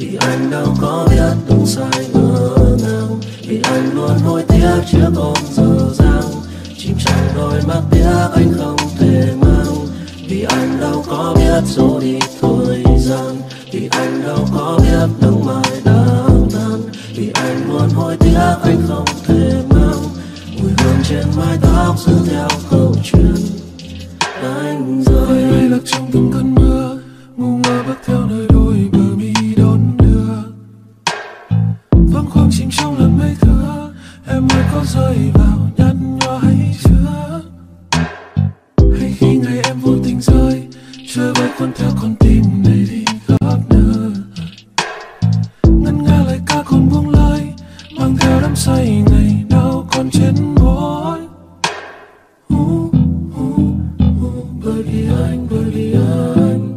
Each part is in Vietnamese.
Vì anh đâu có biết đúng sai ngỡ ngàng, vì anh luôn hối tiếc chiếc ôm dở dang, chìm trong đôi mắt tiếc anh không thể mang. Vì anh đâu có biết dỗ đi thời gian, vì anh đâu có biết nắng mai đang tan, vì anh luôn hối tiếc anh không thể mang mùi hương trên mái tóc giữ theo câu chuyện anh rơi. Hay lạc trong từng cơn mưa, ngu ngơ bước theo nơi đôi bờ mi đón đưa, vắng khoang chìm trong làn mây thưa. Em ơi có rơi vào nhăn nhó hay chưa, hay khi ngày em vô tình rơi, trôi bay cuốn theo con tim này đi khắp nơi. Ngân nga lời ca còn buông lời, mang theo đắm say ngày nào còn trên môi. Bởi vì anh, bởi vì anh,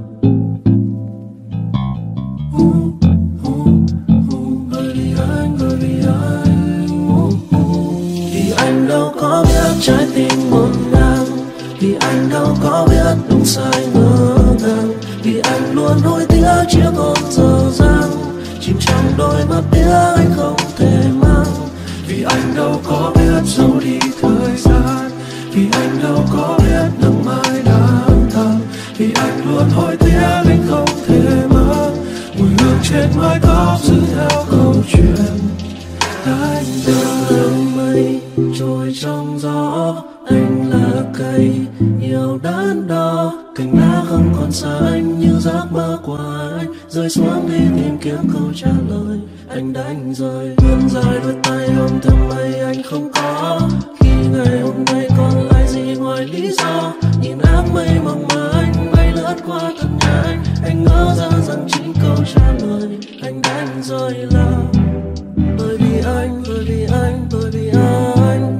bởi vì anh, bởi vì anh. Vì anh đâu có biết trái tim ngổn ngang, vì anh đâu có biết đúng sai ngỡ ngàng, vì anh luôn hối tiếc chiếc ôm dở dang, chìm trong đôi mắt tiếc anh không thể mang. Vì anh đâu có biết dẫu đi thời gian, vì anh đâu có biết nắng mai đang tàn, vì anh luôn hối tiếc anh không thể mang mùi hương trên mái tóc giữ theo câu chuyện anh Đường mây trôi trong gió, anh là cây yêu đắn đo, cành lá không còn xanh như giấc mơ của anh, rơi xuống đi tìm kiếm câu trả lời. Anh đánh rơi vươn dài đôi tay ôm theo mây anh không có, khi ngày hôm nay còn lại gì ngoài lý do. Nhìn áng mây mỏng mà anh bay lướt qua thân nhà anh ngỡ ra rằng chính câu trả lời. Anh đánh rơi là bởi vì anh, bởi vì anh, bởi vì anh,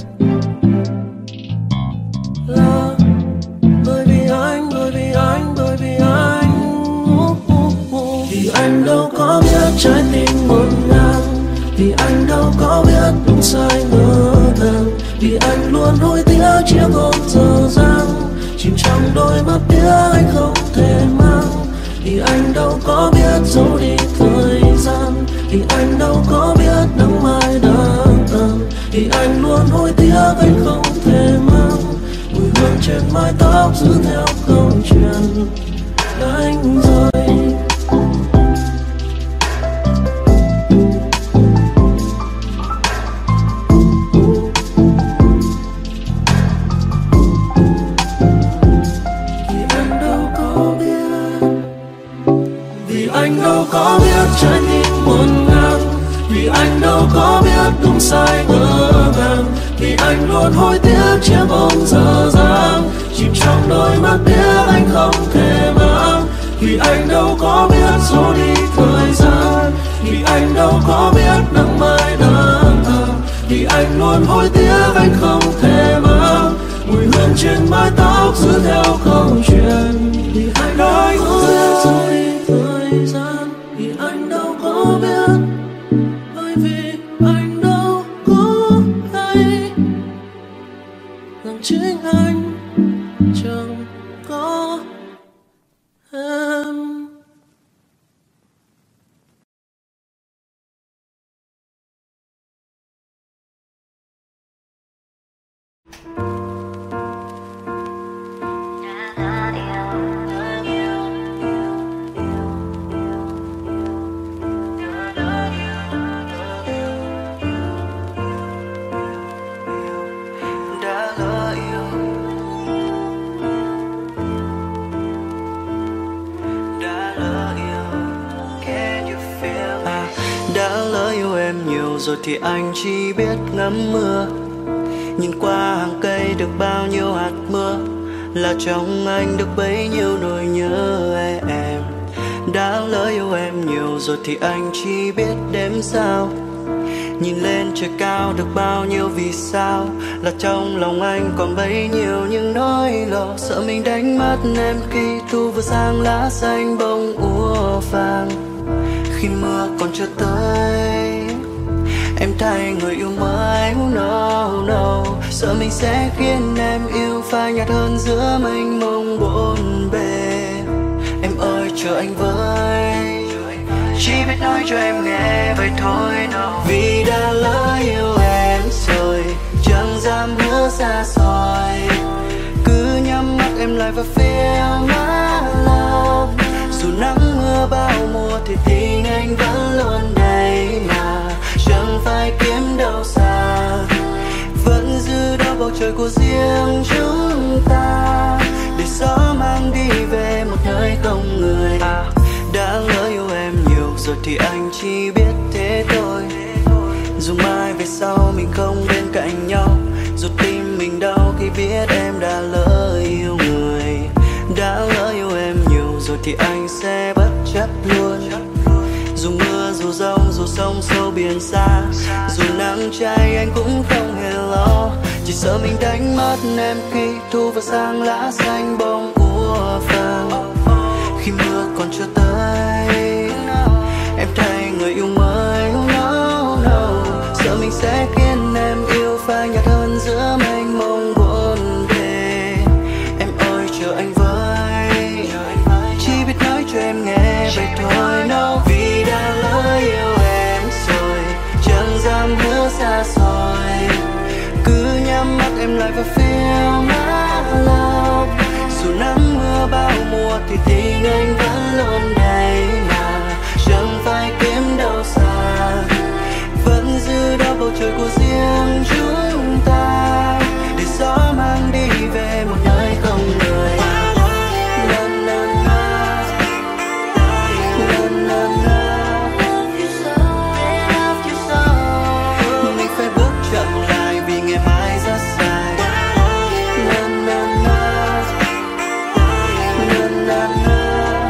là bởi vì anh, bởi vì anh, bởi vì anh. Vì anh đâu có biết trái tim ngổn ngang, vì anh đâu có biết đúng sai ngỡ ngàng, vì anh luôn hối tiếc chiếc ôm dở dang, chìm trong đôi mắt tiếc anh không thể mang. Vì anh đâu có biết dẫu đi thời gian, vì anh đâu có biết nắng mai đang tàn, vì anh luôn hối tiếc anh không thể mang mùi hương trên mái tóc giữ theo câu chuyện anh rơi. Anh đâu có biết trái tim ngổn ngang, vì anh đâu có biết đúng sai ngỡ ngàng, vì anh luôn hối tiếc chiếc ôm dở dang, chìm trong đôi mắt tiếc anh không thể mang. Vì anh đâu có biết dỗ đi thời gian, vì anh đâu có biết nắng mai đang tàn, vì anh luôn hối tiếc anh không thể mang mùi hương trên mái tóc giữ theo câu chuyện. Vì anh đâu có biết dỗ đi thời gian, vì anh đâu có biết, bởi vì anh đâu có hay rằng chính anh chẳng có em. Rồi thì anh chỉ biết ngắm mưa, nhìn qua hàng cây được bao nhiêu hạt mưa, là trong anh được bấy nhiêu nỗi nhớ em. Đã lỡ yêu em nhiều rồi thì anh chỉ biết đếm sao, nhìn lên trời cao được bao nhiêu vì sao, là trong lòng anh còn bấy nhiêu những nỗi lo. Sợ mình đánh mất em khi thu vừa sang lá xanh bông úa vàng, khi mưa còn chưa tới em thay người yêu mới. No, no. Sợ mình sẽ khiến em yêu phai nhạt hơn giữa mênh mông bốn bề. Em ơi chờ anh với, chỉ biết nói cho em nghe vậy thôi đâu. Vì đã lỡ yêu em rồi, chẳng dám hứa xa xôi, cứ nhắm mắt em lại và feel my love. Dù nắng mưa bao mùa thì tình anh vẫn luôn đây mà, chẳng phải kiếm đâu xa, vẫn giữ đó bầu trời của riêng chúng ta, để gió mang đi về một nơi không người. Đã lỡ yêu em nhiều rồi thì anh chỉ biết thế thôi, dù mai về sau mình không bên cạnh nhau, dù tim mình đau khi biết em đã lỡ yêu người. Đã lỡ yêu em nhiều rồi thì anh sẽ bất chấp luôn, dù mưa dù giông dù sông sâu biển xa, dù nắng cháy anh cũng không hề lo, chỉ sợ mình đánh mất em khi thu vào sang lá xanh bông úa vàng. Khi mưa còn chưa tới em thay người yêu mới, no, no. Sợ mình sẽ khiến em yêu phai nhạt hơn giữa mênh mông buồn bề. Em ơi chờ anh với, chỉ biết nói cho em nghe vậy thôi, no. Vì đã lỡ yêu em rồi, chẳng dám hứa xa xôi, cứ nhắm mắt em lại và feel my love. Dù nắng mưa bao mùa thì tình anh vẫn luôn đây mà, chẳng phải kiếm đâu xa, vẫn giữ đó bầu trời của riêng chúng ta, để gió mang đi về một nơi không người. Na, na, na. Na, na, na. Mình phải bước chậm lại vì ngày mai rất dài. Na, na, na. Na, na, na.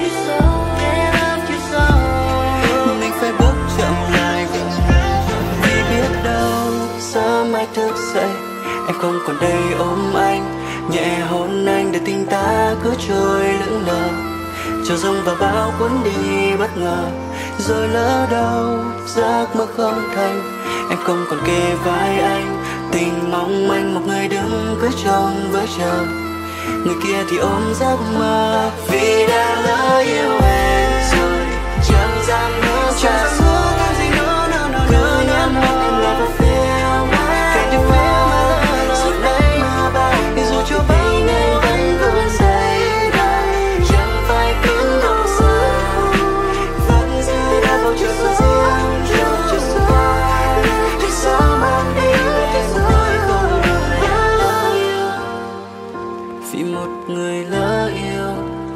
Mình phải bước chậm lại vì biết đâu sớm mai thức dậy em không còn đây ôm anh, nhẹ hôn anh để tình ta cứ trôi lững lờ, chờ giông và bão cuốn đi bất ngờ, rồi lỡ đâu giấc mơ không thành. Em không còn kề vai anh, tình mong manh một người đứng cứ trông với chờ, người kia thì ôm giấc mơ. Vì đã lỡ yêu em rồi, chẳng dám hứa xa xôi, cứ nhắm mắt em lại và feel my love. Dù nắng mưa bao, dù cho bao ngày vẫn luôn dậy đây, chẳng phải kiếm đâu xa, vẫn giữ đã bầu trời của riêng chúng ta, để gió mang đi về một nơi không người. Vì một người lỡ yêu.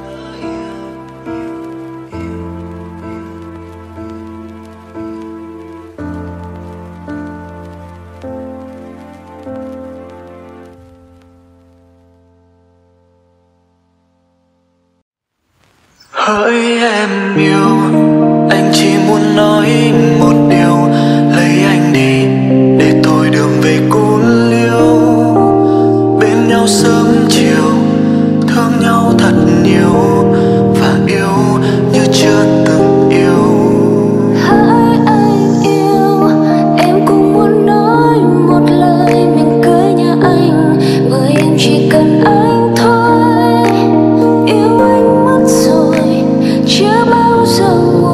Hỡi em yêu, anh chỉ muốn nói một điều, lấy anh đi để tôi đường về cô liêu, bên nhau sớm chiều, thương nhau thật nhiều và yêu như chưa từng yêu. Hỡi anh yêu, em cũng muốn nói một lời mình cưới nhà anh, bởi em chỉ cần anh thôi. Yêu anh mất rồi, chưa bao giờ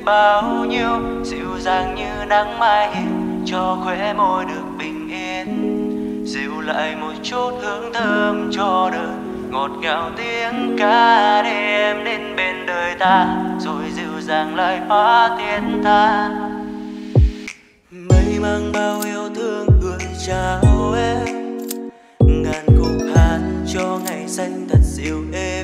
bao nhiêu, dịu dàng như nắng mai hiền cho khóe môi được bình yên, dịu lại một chút hương thơm cho đời, ngọt ngào tiếng ca để em đến bên đời ta, rồi dịu dàng lại hóa thiên tha. Mây mang bao yêu thương gửi chào em, ngàn khúc hát cho ngày xanh thật dịu êm,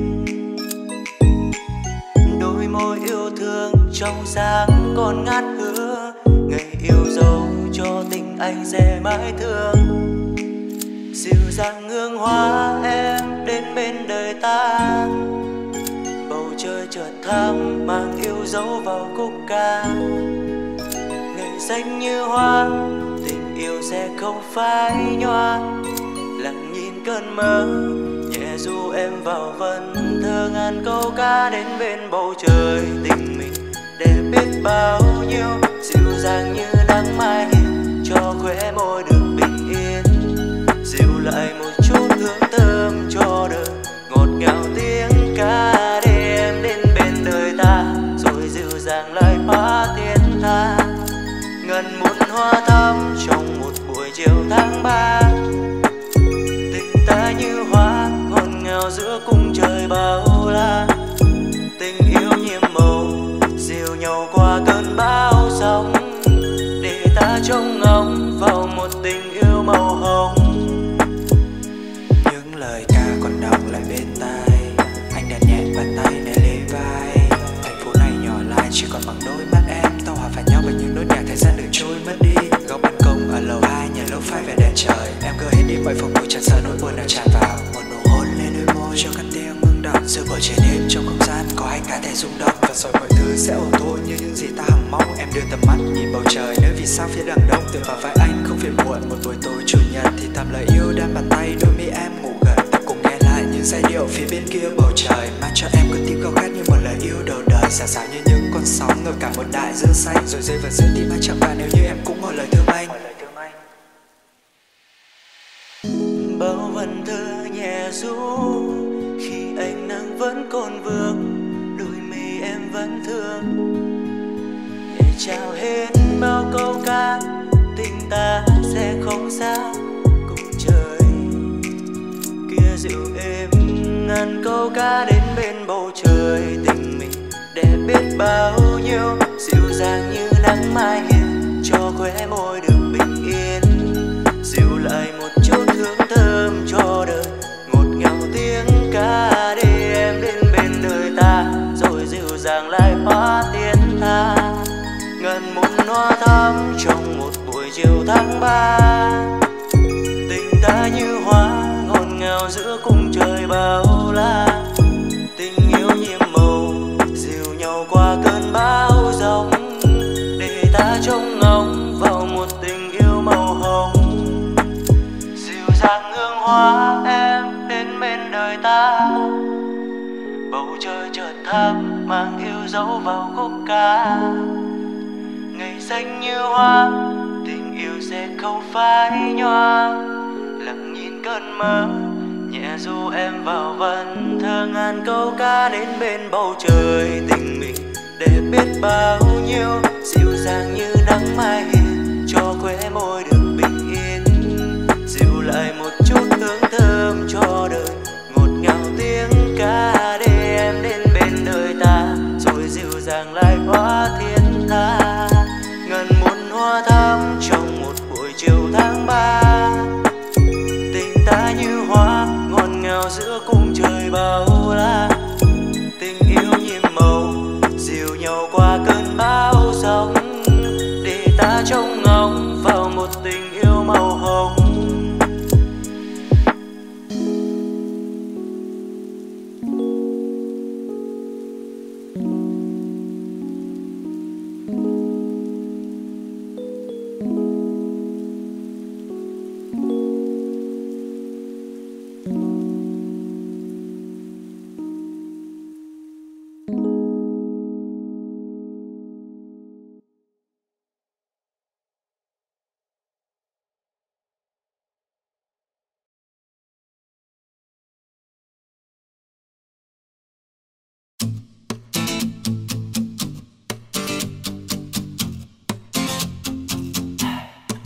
đôi môi yêu thương trong sáng còn ngát hứa, ngày yêu dấu cho tình anh sẽ mãi thương, dịu dàng hương hoa em đến bên đời ta, bầu trời chợt thắm mang yêu dấu vào khúc ca, ngày xanh như hoa tình yêu sẽ không phai nhòa, lặng nhìn cơn mơ nhẹ du em vào vần thơ, ngàn câu ca đến bên bầu trời, tình mình đẹp biết bao nhiêu, dịu dàng như nắng mai hiền cho khóe môi được bình yên, dịu lại một chút hương thơm cho đời, ngọt ngào tiếng ca để em đến bên đời ta, rồi dịu dàng lại hóa thiên tha. Ngần muôn hoa thắm trong một buổi chiều tháng 3, tình ta như hoa ngọt ngào giữa cung trời bao la, tình yêu nhiệm màu dìu nhau qua cơn bão sóng, để ta trông ngóng vào một tình yêu màu hồng. Những lời ca còn đọng lại bên tai, anh đặt nhẹ bàn tay để lê vai, thành phố này nhỏ lại chỉ còn bằng đôi mắt em, tao hòa phải nhau bằng những nốt nhạc thời gian được trôi mất đi. Góc ban công ở lầu 2 nhà lỗ phai về đèn trời, em gỡ hết đi mọi phòng ngủ chẳng sợ nỗi buồn nào tràn vào, một nụ hôn lên đôi môi cho căn tiếng ngưng động, giữa bầu trời đêm trong không gian có anh cả thể rung động, và rồi mọi thứ sẽ ổn thôi như những gì ta hằng mong. Em đưa tầm mắt nhìn bầu trời nơi vì sao phía đằng đông, tựa vào vai anh không phiền muộn, một buổi tối chủ nhật thì thầm lời yêu đan bàn tay, đôi mi em ngủ gần, ta cùng nghe lại những giai điệu phía bên kia bầu trời, mang cho em con tim gào khát như một lời yêu đầu đời, xào xạc như những con sóng ngập cả một đại dương xanh, rồi rơi vào giữa tim anh chẳng bàn nếu như em cũng một lời thương anh. Bao vần thơ nhẹ ru khi ánh nắng vẫn còn vương, đôi mi em vẫn thương, nhẹ chào hết bao câu ca, tình ta sẽ không xa, cùng trời kia dịu êm, ngàn câu ca đến bên bầu trời, tình mình đẹp biết bao nhiêu, dịu dàng như nắng mai hiền cho khóe môi được bình yên, dịu lại một chút hương thơm cho đời, ngọt ngào tiếng ca để em đến bên đời ta, rồi dịu dàng lại hóa thiên tha. Ngần muôn hoa thắm trong một buổi chiều tháng 3, tình ta như hoa ngọt ngào giữa cung trời bao la, tình yêu nhiệm màu dìu nhau qua cơn bão giông, để ta trông ngóng vào một tình yêu màu hồng, dịu dàng hương hoa em đến bên đời ta, bầu trời chợt thắm mang yêu dấu vào khúc ca, ngày xanh như hoa tình yêu sẽ không phai nhòa, lặng nhìn cơn mơ nhẹ du em vào vần thơ, ngàn câu ca đến bên bầu trời, tình mình đẹp biết bao nhiêu, dịu dàng như nắng mai hiền cho khóe môi được bình yên, dịu lại một chút hương thơm cho đời, ngọt ngào tiếng ca để em đến bên đời ta, rồi dịu dàng lại hóa thiên tha. Ngần muôn hoa thắm trong một buổi chiều tháng 3, tình ta như hoa ngọt ngào giữa cung trời bao la, tình yêu nhiệm màu dìu nhau qua cơn bão giông, để ta trông ngóng vào một tình yêu màu hồng.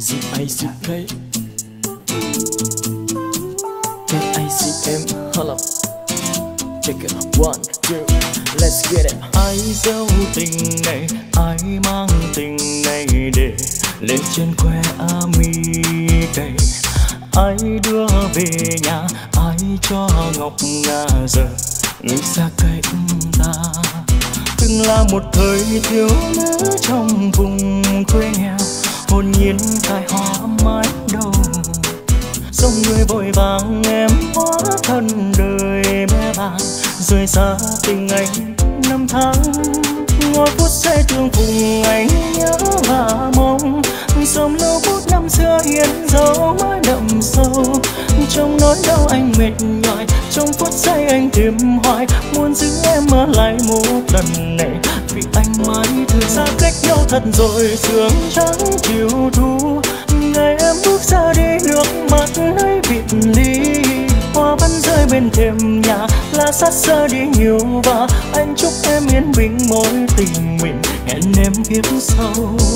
K-A-C-K K-A-C-M. Hold up. Check it. 1, 2, let's get it. Ai giấu tình này, ai mang tình này để lên trên que ami đầy. Ai đưa về nhà, ai cho ngọc ngà giờ người xa cách ta. Từng là một thời thiếu nữ trong vùng quê nghèo, hồn nhiên khai hoa mãi đầu. Dòng người vội vàng em hóa thân đời mẹ vàng, rời xa tình anh năm tháng. Ngồi phút giây thương cùng anh nhớ và mong, dòng lâu phút năm xưa hiện dấu mãi đậm sâu. Trong nỗi đau anh mệt nhòi, trong phút giây anh tìm hoài, muốn giữ em ở lại một lần này. Vì anh mãi thương xa cách nhau thật rồi, sương trắng chiều thu. Ngày em bước ra đi nước mắt ấy biệt ly, hoa vẫn rơi bên thềm nhà, lá sát sơ đi nhiều. Và anh chúc em yên bình mối tình mình, hẹn em kiếp sau.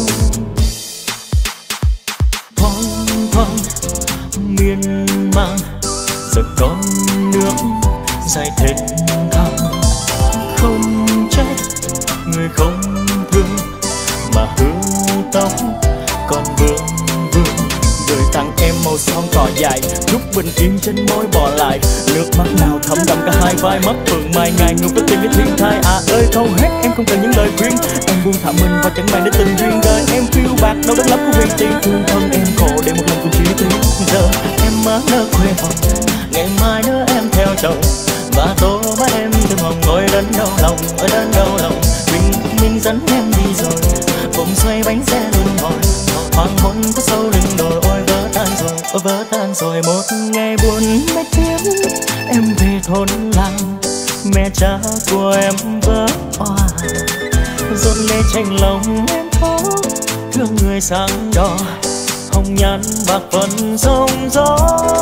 Thoáng thoáng miên man giờ con nước dài thênh thang. Không trách người không thương mà hương tóc còn vương vương. Gửi tặng em màu son cỏ dài, lúc bình yên trên môi bỏ lại. Nước mắt nào thấm đậm cả hai vai, mắt phượng mai ngày ngược với tình đến thiên thai. À ơi câu hết em không cần những lời khuyên, em buông thả mình và chẳng màng đến tình duyên. Đời em phiêu bạc đâu đáng lắm của vì tiền thương thân em khổ để một lần cùng chia tiếng. Giờ em má nỡ quê hồn, ngày mai nữa em theo chồng, và tối mai em thêm hồng ngồi đến đau lòng, ở đến đau lòng. Mình dẫn em đi rồi, vòng xoay bánh xe luân hồi. Hoàng hôn có sâu lưng đồi, ôi vỡ tan rồi, ôi vỡ tan rồi. Một ngày buồn mấy tiếng em về thôn làng, mẹ cha của em vỡ òa. Dồn lệ chạnh lòng em khó, thương người sáng đỏ, hồng nhan bạc phần sóng gió.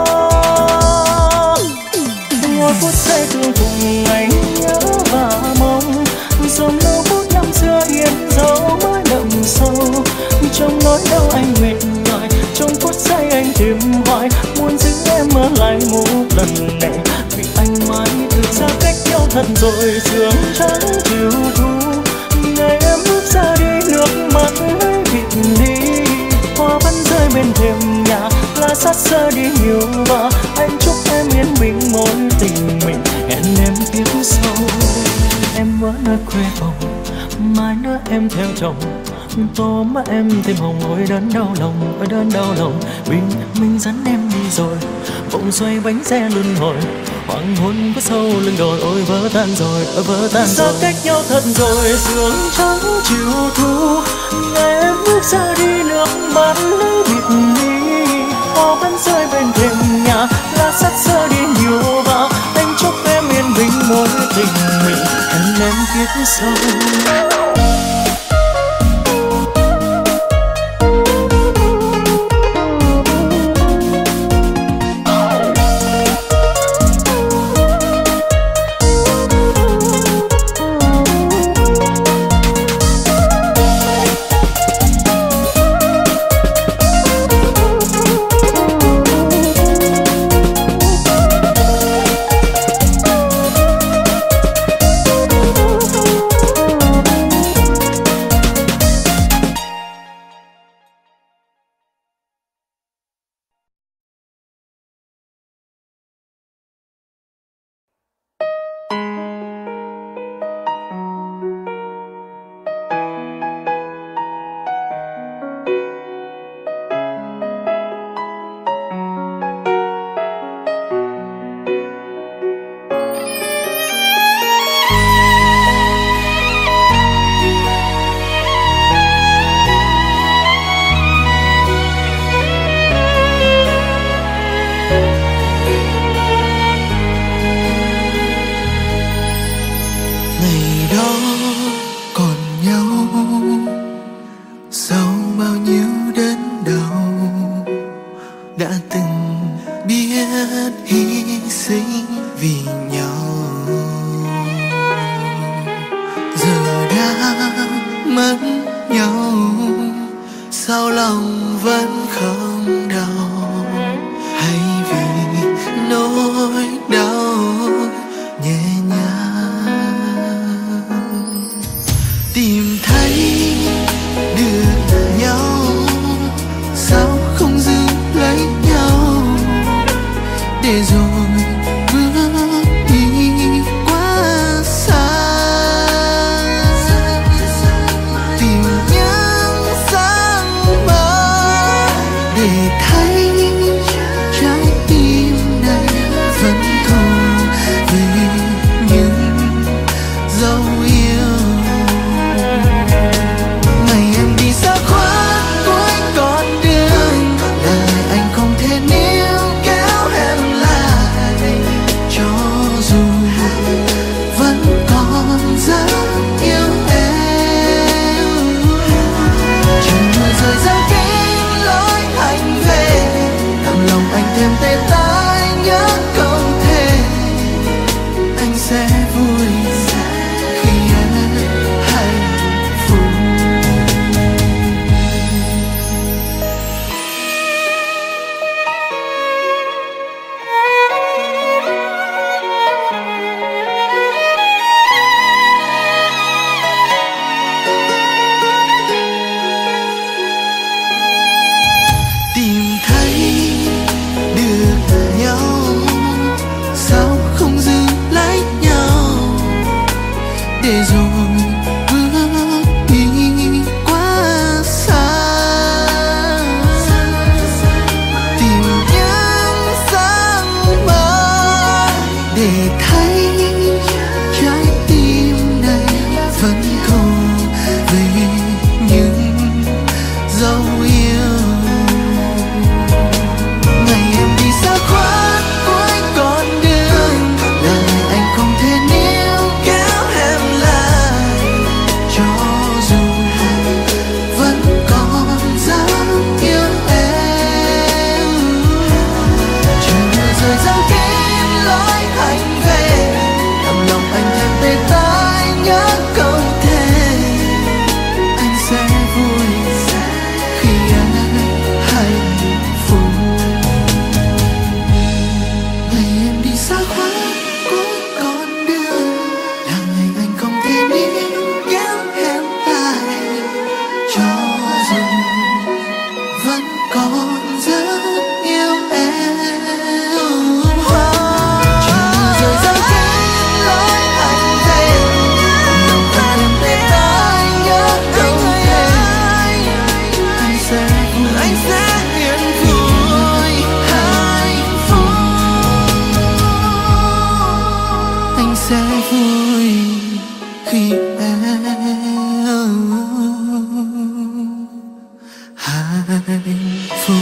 Ngồi phút giây thương cùng anh nhớ và mong, dòng lâu phút năm xưa yên dấu mãi đậm sâu. Trong nỗi đau anh mệt nhòi, trong phút giây anh tìm hoài, muốn giữ em ở lại một lần này. Vì anh mãi thương xa cách nhau thật rồi, sương trắng chiều thu. Ngày em bước ra đi nước mắt ấy biệt ly, hoa vẫn rơi bên thềm nhà, lá sát sơ đi nhiều. Và anh chúc em yên bình mối tình mình, hẹn em kiếp sau. Em ở nơi quê hồng, mai nữa em theo chồng, tô mắt em thêm hồng. Ôi đớn đau lòng, ôi đớn đau lòng. Mình dẫn em đi rồi, vòng xoay bánh xe luân hồi. Hoàng hôn có sâu lưng đồi, ôi vỡ tan rồi, ôi vỡ tan rồi. Xa cách nhau thật rồi, sương trắng chiều thu. Ngày em bước ra đi nước mắt lấy biệt ly, hoa vẫn rơi bên thềm nhà, lá sát sơ đi nhiều. Và anh chúc em yên bình mối tình mình, hẹn em kiếp sau. mất nhau sao lòng vẫn không tìm thấy được nhau, sao không giữ lấy nhau để rồi bước đi quá xa. Tìm những sáng mơ để thấy trái tim này vẫn thô về những dấu yêu. Ngày em đi xa khuất cuối con đường, đời anh không thể níu kéo em lại, cho dù vẫn còn rất yêu em. Chừng mưa rơi giăng kín lối anh về, làm lòng anh thêm tê tái nhớ câu thề. Anh sẽ vui khi em hạnh phúc. Tìm thấy được nhau, sao không giữ lấy nhau để rồi bước đi quá xa. Tìm những sáng mơ để thấy trái tim này vẫn còn về những dấu yêu. Ngày em đi xa khuất cuối con đường, đời anh không thể níu kéo em lại, cho dù vẫn còn rất yêu em. Trời mưa rơi giăng kín lối anh về, làm lòng anh thêm tê tái nhớ câu thề. Anh sẽ vui khi em hạnh phúc. Ngày em đi xa khuất cuối con đường, là ngày anh không thể níu kéo em lại, cho dù vẫn còn rất yêu em. Chừng mưa rơi giăng kín lối anh về, lòng anh thêm tê tái nhớ câu thề. Anh sẽ hiền vui hạnh phúc. Anh sẽ vui khi em hạnh phúc.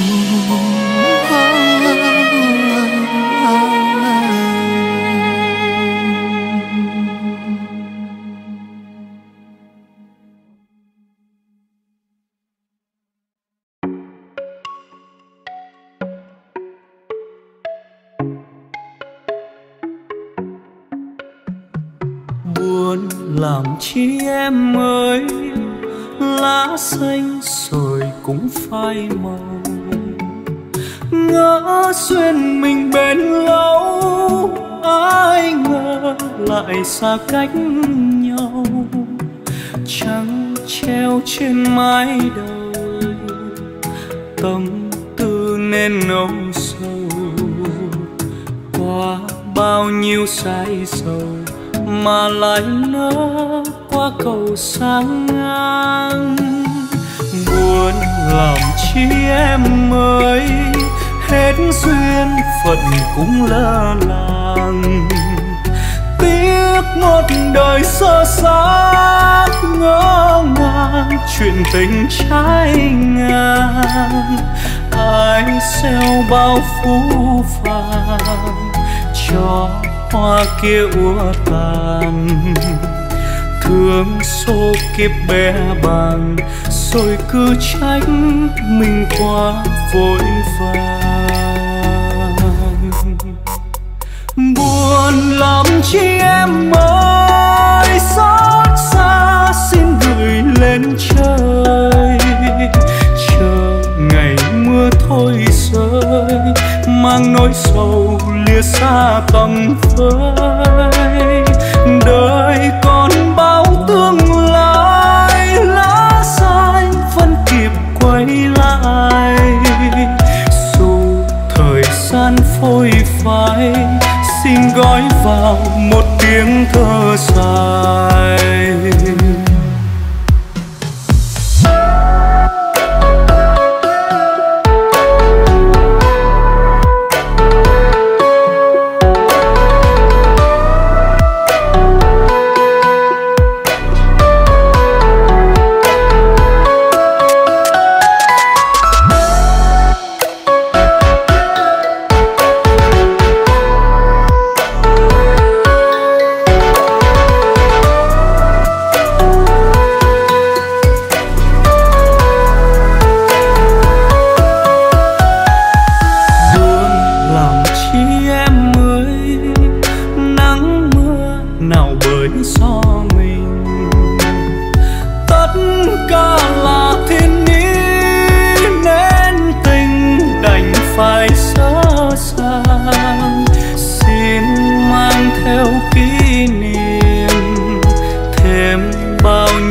Buồn làm chi em ơi, lá xanh rồi cũng phai màu. Ngỡ duyên mình bên lâu, ai ngờ lại xa cách nhau. Trăng treo trên mái đầu, tâm tư nên nỗi sầu. Qua bao nhiêu say sầu mà lại nỡ qua cầu sang ngang. Buồn làm chi em ơi, hết duyên phận cũng lơ làng. Tiếc một đời sơ xác ngỡ ngàng, chuyện tình trái ngang. Ai gieo bao phũ phàng cho hoa kia úa tàn. Thương số kiếp bé bàng, rồi cứ trách mình quá vội vàng. Buồn lắm chi em ơi, xót xa xin gửi lên trời. Chờ ngày mưa thôi rơi, mang nỗi sầu lìa xa tầm với. Đời còn bao tương lai,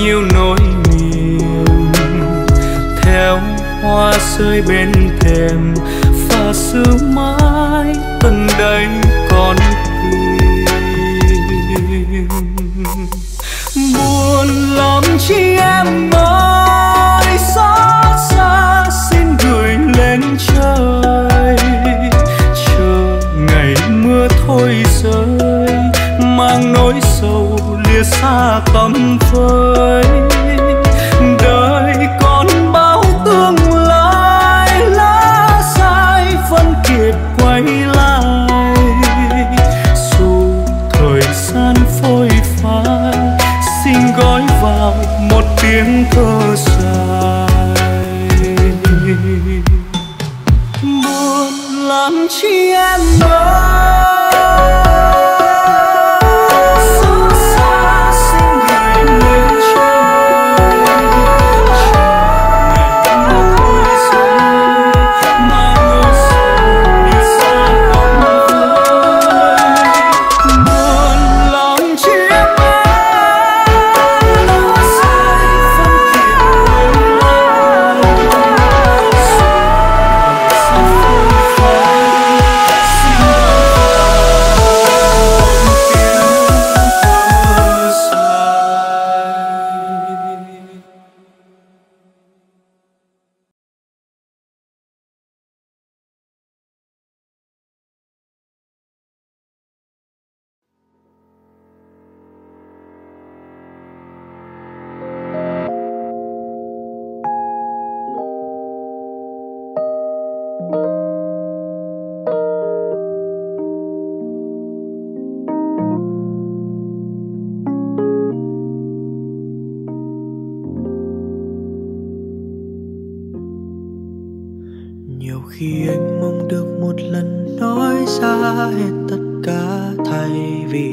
nhiêu nỗi niềm, theo hoa rơi bên thềm và sương mãi tận đây còn tìm. Buồn lắm chi em ơi, xót xa xin gửi lên trời, chờ ngày mưa thôi rơi, mang nỗi sầu lìa xa tầm với. Đời còn bao tương lai, lá sai vẫn kịp quay lại, dù thời gian phôi phai, xin gói vào một tiếng thơ dài. Buồn lắm chi em ơi, xót xa xin gửi lên trời, chờ ngày mưa thôi rơi, mang nỗi sầu đi xa không với. Buồn lắm chi em ơi, lá sai vẫn kịp quay lại, dù xa phôi phai, xin gói Nhiều khi anh mong được một lần nói ra hết tất cả, thay vì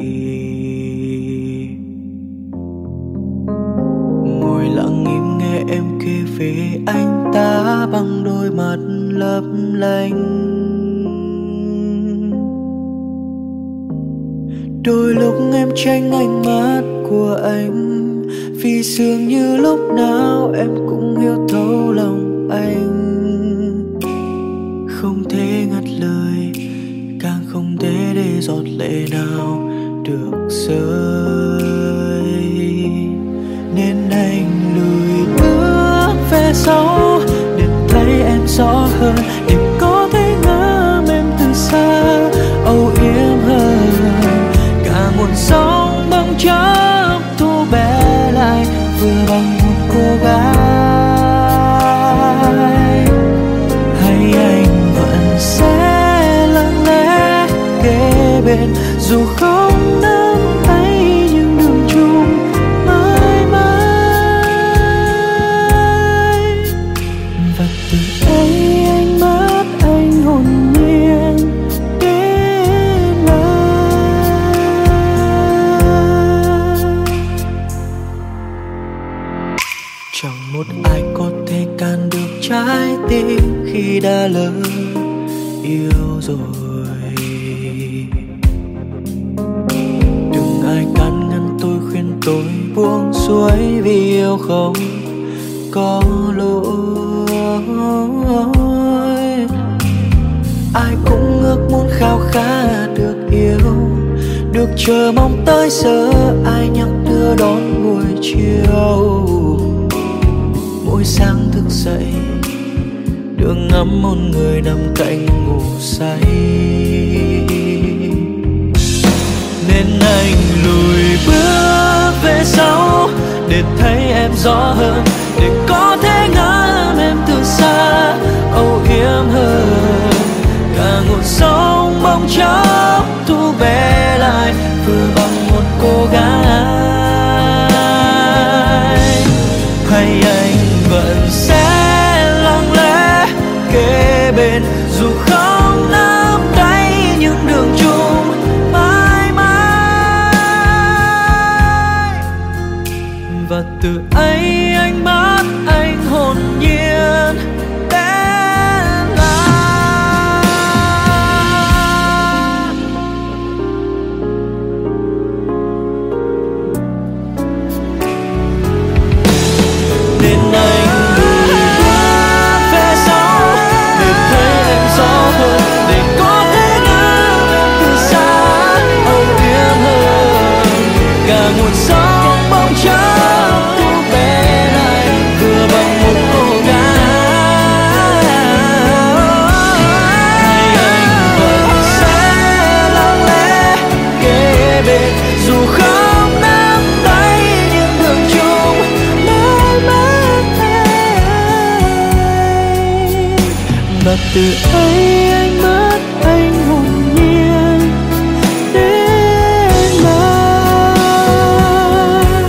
ngồi lặng im nghe em kể về anh ta bằng đôi mắt lấp lánh. Đôi lúc em tránh ánh mắt của anh, vì dường như lúc nào em cũng hiểu thấu lòng anh. Không thể ngắt lời, càng không thể để giọt lệ nào được rơi, nên anh lùi bước về sau để thấy em rõ hơn, để có thể ngắm em từ xa, âu yếm hơn. Cả nguồn sóng bỗng chốc thu bé lại, vừa bằng một cô gái. Hay anh vẫn sẽ lặng lẽ kế bên, dù không nắm tay nhưng đường chung mãi mãi. Và từ đây ánh mắt anh hồn nhiên đến lại. Chẳng một ai có thể can được trái tim khi đã lỡ yêu rồi. Đừng ai can ngăn tôi, khuyên tôi buông xuôi, vì yêu không có lỗi. Ai cũng ước muốn khao khát được yêu, được chờ mong tới giờ ai nhắc đưa đón buổi chiều. Mỗi sáng thức dậy được ngắm một người nằm cạnh ngủ say, nên anh lùi bước về sau để thấy em rõ hơn, để có thể ngắm em từ xa, âu yếm hơn. Cả nguồn sóng bỗng chốc thu bé lại, vừa bằng một cô gái. Hay anh vẫn sẽ lặng lẽ kế bên, dù không nắm tay những đường chung mãi mãi. Và từ ấy ánh mắt anh hồn nhiên đến lại. và từ ấy anh mất anh hồn nhiên đến nào.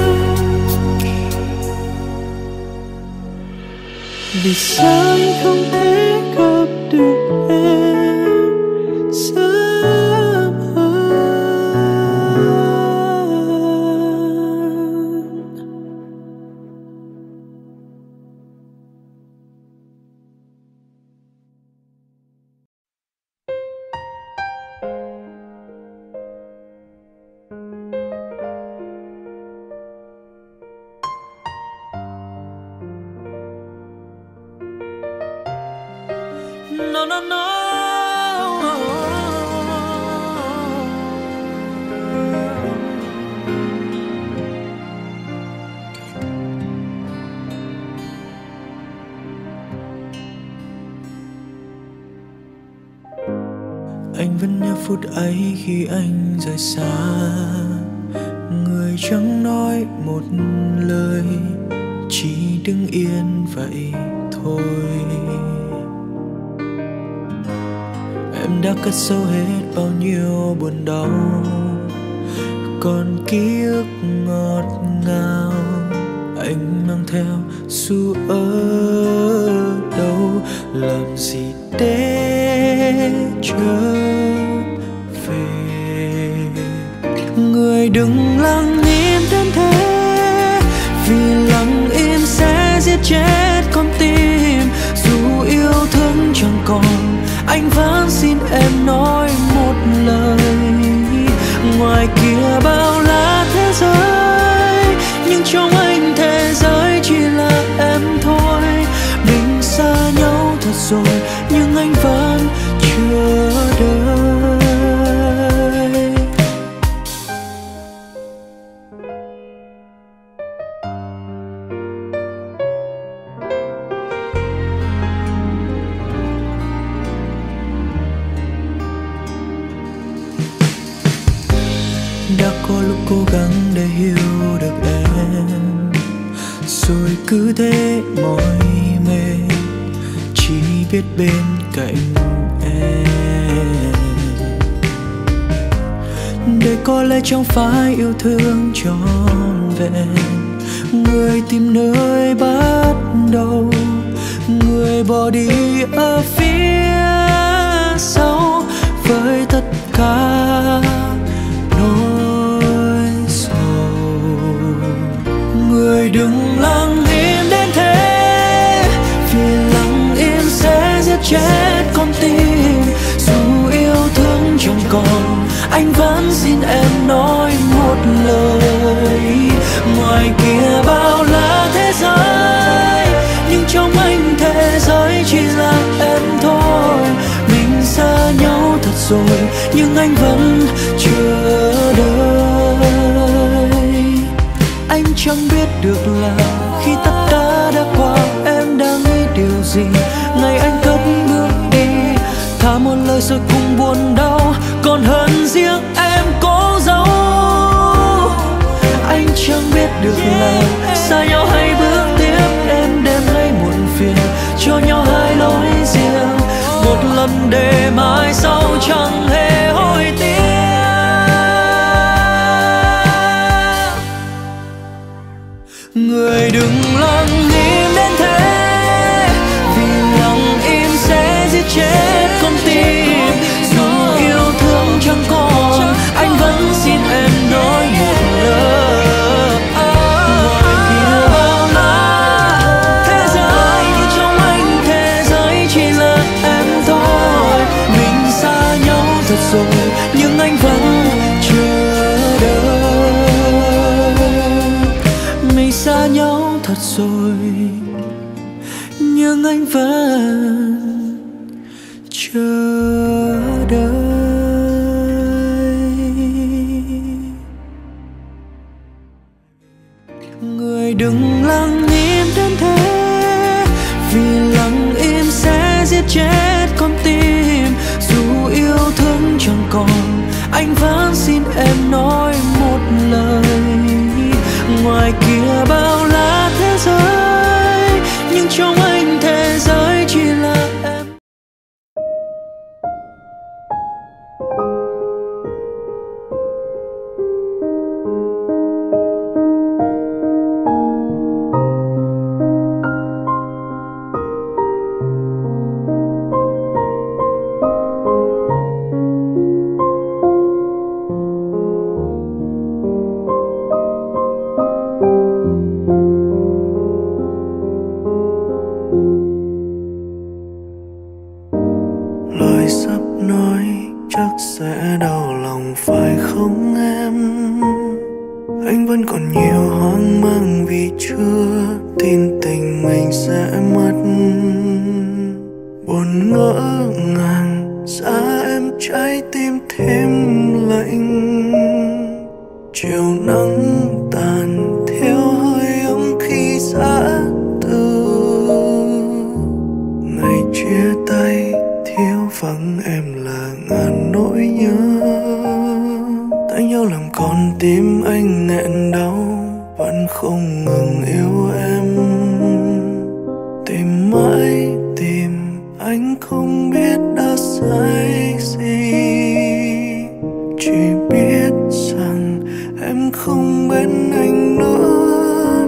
Vì sao anh không thể gặp được em sớm hơn. No, no, no. Anh vẫn nhớ phút ấy khi anh rời xa, người chẳng nói một lời, chỉ đứng yên vậy thôi. Em đã cất sâu hết bao nhiêu buồn đau, còn ký ức ngọt ngào anh mang theo dù ở đâu. Làm gì để trở về, người đừng lặng im đến thế, vì lặng im sẽ giết chết con tim. Dù yêu thương chẳng còn, anh vẫn xin em nói một lời. Ngoài kia bao la thế giới, nhưng trong anh thế giới chỉ là em thôi. Mình xa nhau thật rồi, nhưng anh vẫn chờ đợi. Đã có lúc cố gắng để hiểu được em, rồi cứ thế mỏi mệt, chỉ biết bên cạnh em. Để có lẽ chẳng phải yêu thương trọn vẹn, người tìm nơi bắt đầu, người bỏ đi ở phía sau với tất cả nỗi sầu. Người đừng lặng im đến thế, vì lặng im sẽ giết chết con tim. Dù yêu thương chẳng còn, anh vẫn xin em nói một lời. Ngoài kia bao la thế giới, nhưng trong anh thế giới chỉ là em thôi. Mình xa nhau thật rồi, nhưng anh vẫn chờ đợi. Anh chẳng biết được là khi tất cả đã qua, em đang nghĩ điều gì ngày anh cất bước đi. Thả một lời rồi cùng buồn đau, còn hơn riêng em cố giấu. Anh chẳng biết được là xa nhau hay bước tiếp, em đem lấy muộn phiền cho nhau hai lối riêng. Một lần để mai sau chẳng hề hối tiếc. Người đừng lặng im đến thế, vì lặng im sẽ giết chết con tim. Dù yêu thương chẳng còn, anh vẫn xin em nói một lời. Ngoài kia bao la thế giới, nhưng trong anh thế giới chỉ là em thôi. Mình xa nhau thật rồi, nhưng anh vẫn chờ đợi. Mình xa nhau thật rồi, nhưng anh vẫn chờ đợi. Người đừng lặng im đến thế, vì lặng im sẽ giết chết con tim. Dù yêu thương chẳng còn, anh vẫn xin em nói một lời. Ngoài kia bao la thế giới, nhưng trong anh thế giới chỉ là xưa, tin tình mình sẽ mất. Buồn ngỡ ngàng giá em trái tim thêm lạnh. Chiều nắng tàn theo hơi ấm khi giã từ. Ngày chia tay thiếu vắng em là ngàn nỗi nhớ. Tay nhau làm con tim anh nghẹn đau, vẫn không ngừng yêu em. Tìm mãi tìm anh không biết đã sai gì, chỉ biết rằng em không bên anh nữa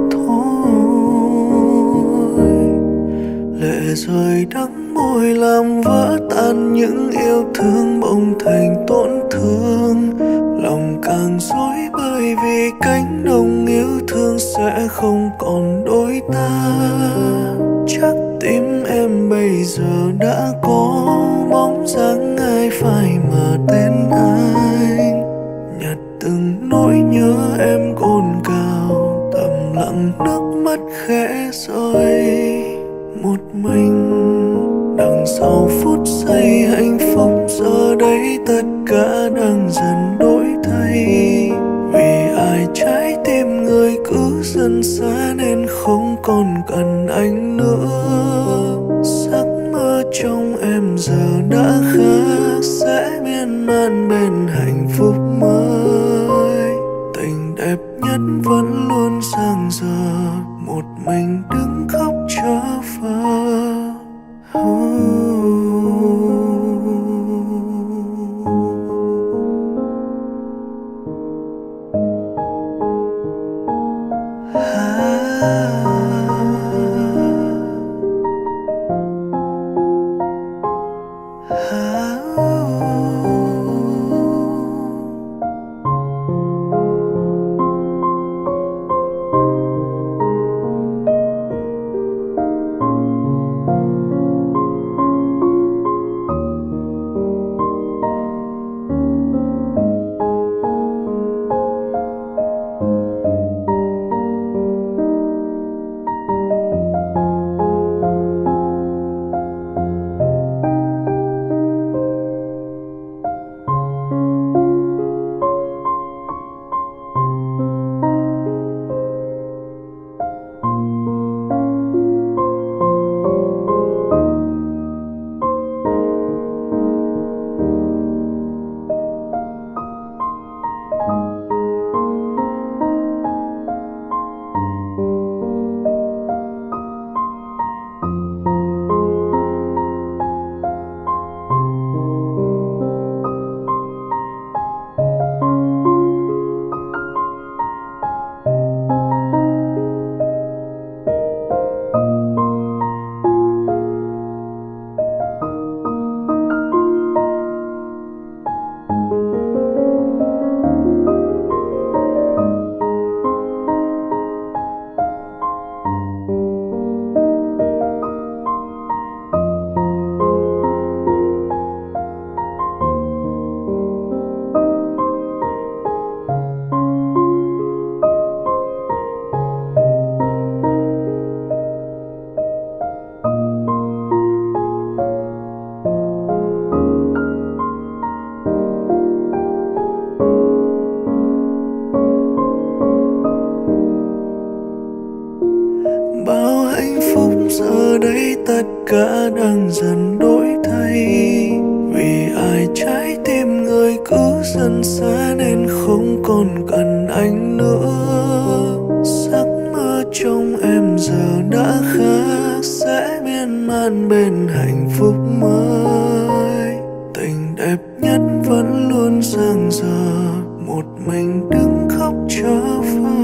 thôi. Lệ rơi đắng môi làm vỡ tan những yêu thương bỗng thành tổn thương. Lòng càng rối bời vì cánh đồng yêu thương sẽ không còn đôi ta. Chắc tim em bây giờ đã có bóng dáng ai phai mà tên anh. Nhặt từng nỗi nhớ em cồn cào, thầm lặng nước mắt khẽ rơi. Một mình đằng sau phút giây hạnh phúc, giờ đây tất cả đang dần đổi thay. Vì ai trái tim người cứ dần xa nên không còn cần anh nữa. Giấc mơ trong em giờ đã khác, sẽ miên man bên hạnh phúc mới. Tình đẹp nhất vẫn luôn dang dở, một mình đứng khóc trở vơ. tất cả đang dần đổi thay. Vì ai trái tim người cứ dần xa nên không còn cần anh nữa. Giấc mơ trong em giờ đã khác, sẽ miên man bên hạnh phúc mới. Tình đẹp nhất vẫn luôn dang dở, một mình đứng khóc trở vơ.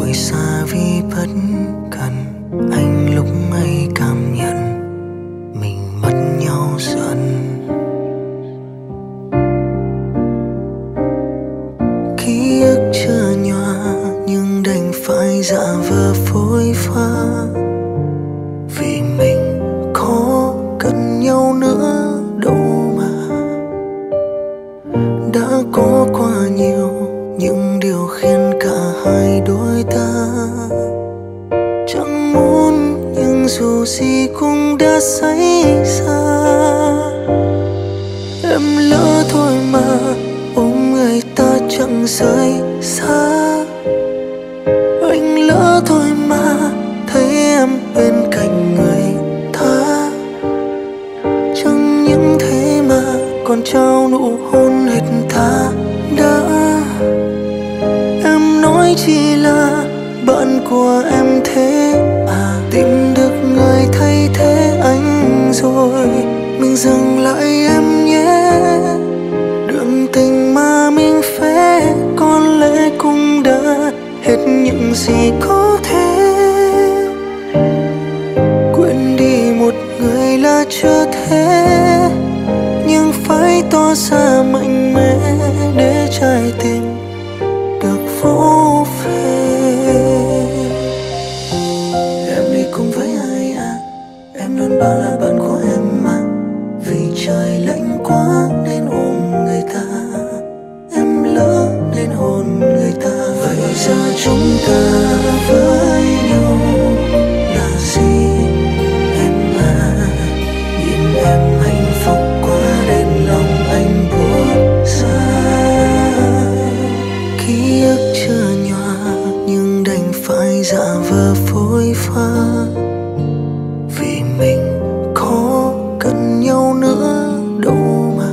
tôi xa vì bất cần. Anh lúc ấy cảm nhận mình mất nhau dần. Ký ức chưa nhòa nhưng đành phải giả vờ phôi pha, vì mình có cần nhau nữa đâu mà. Đã có quá nhiều những điều khiến cả hai đôi ta chẳng muốn, nhưng dù gì cũng đã xảy ra. Em lỡ thôi mà ôm người ta chẳng rời xa. Anh lỡ thôi mà thấy em bên cạnh người ta. Chẳng những thế mà còn trao nụ hôn hết ta đã. Em nói chỉ là bạn của em thế à, tìm được người thay thế anh rồi. Mình dừng lại em nhé, đường tình mà mình phép có lẽ cũng đã hết những gì có thể. Quên đi một người là chưa thế, nhưng phải tỏ ra mạnh mẽ để trái tim được vỗ về. Em đi cùng với ai à, em luôn bảo là bạn của em mà. Vì trời lạnh quá nên ôm người ta, em lỡ nên hôn người ta. Vậy giờ chúng ta với nhau là gì em à? Nhìn em hạnh phúc quá đến lòng anh buốt ra. Ký ức chưa nhòa nhưng đành phải giả vờ phôi pha, vì mình có cần nhau nữa đâu mà.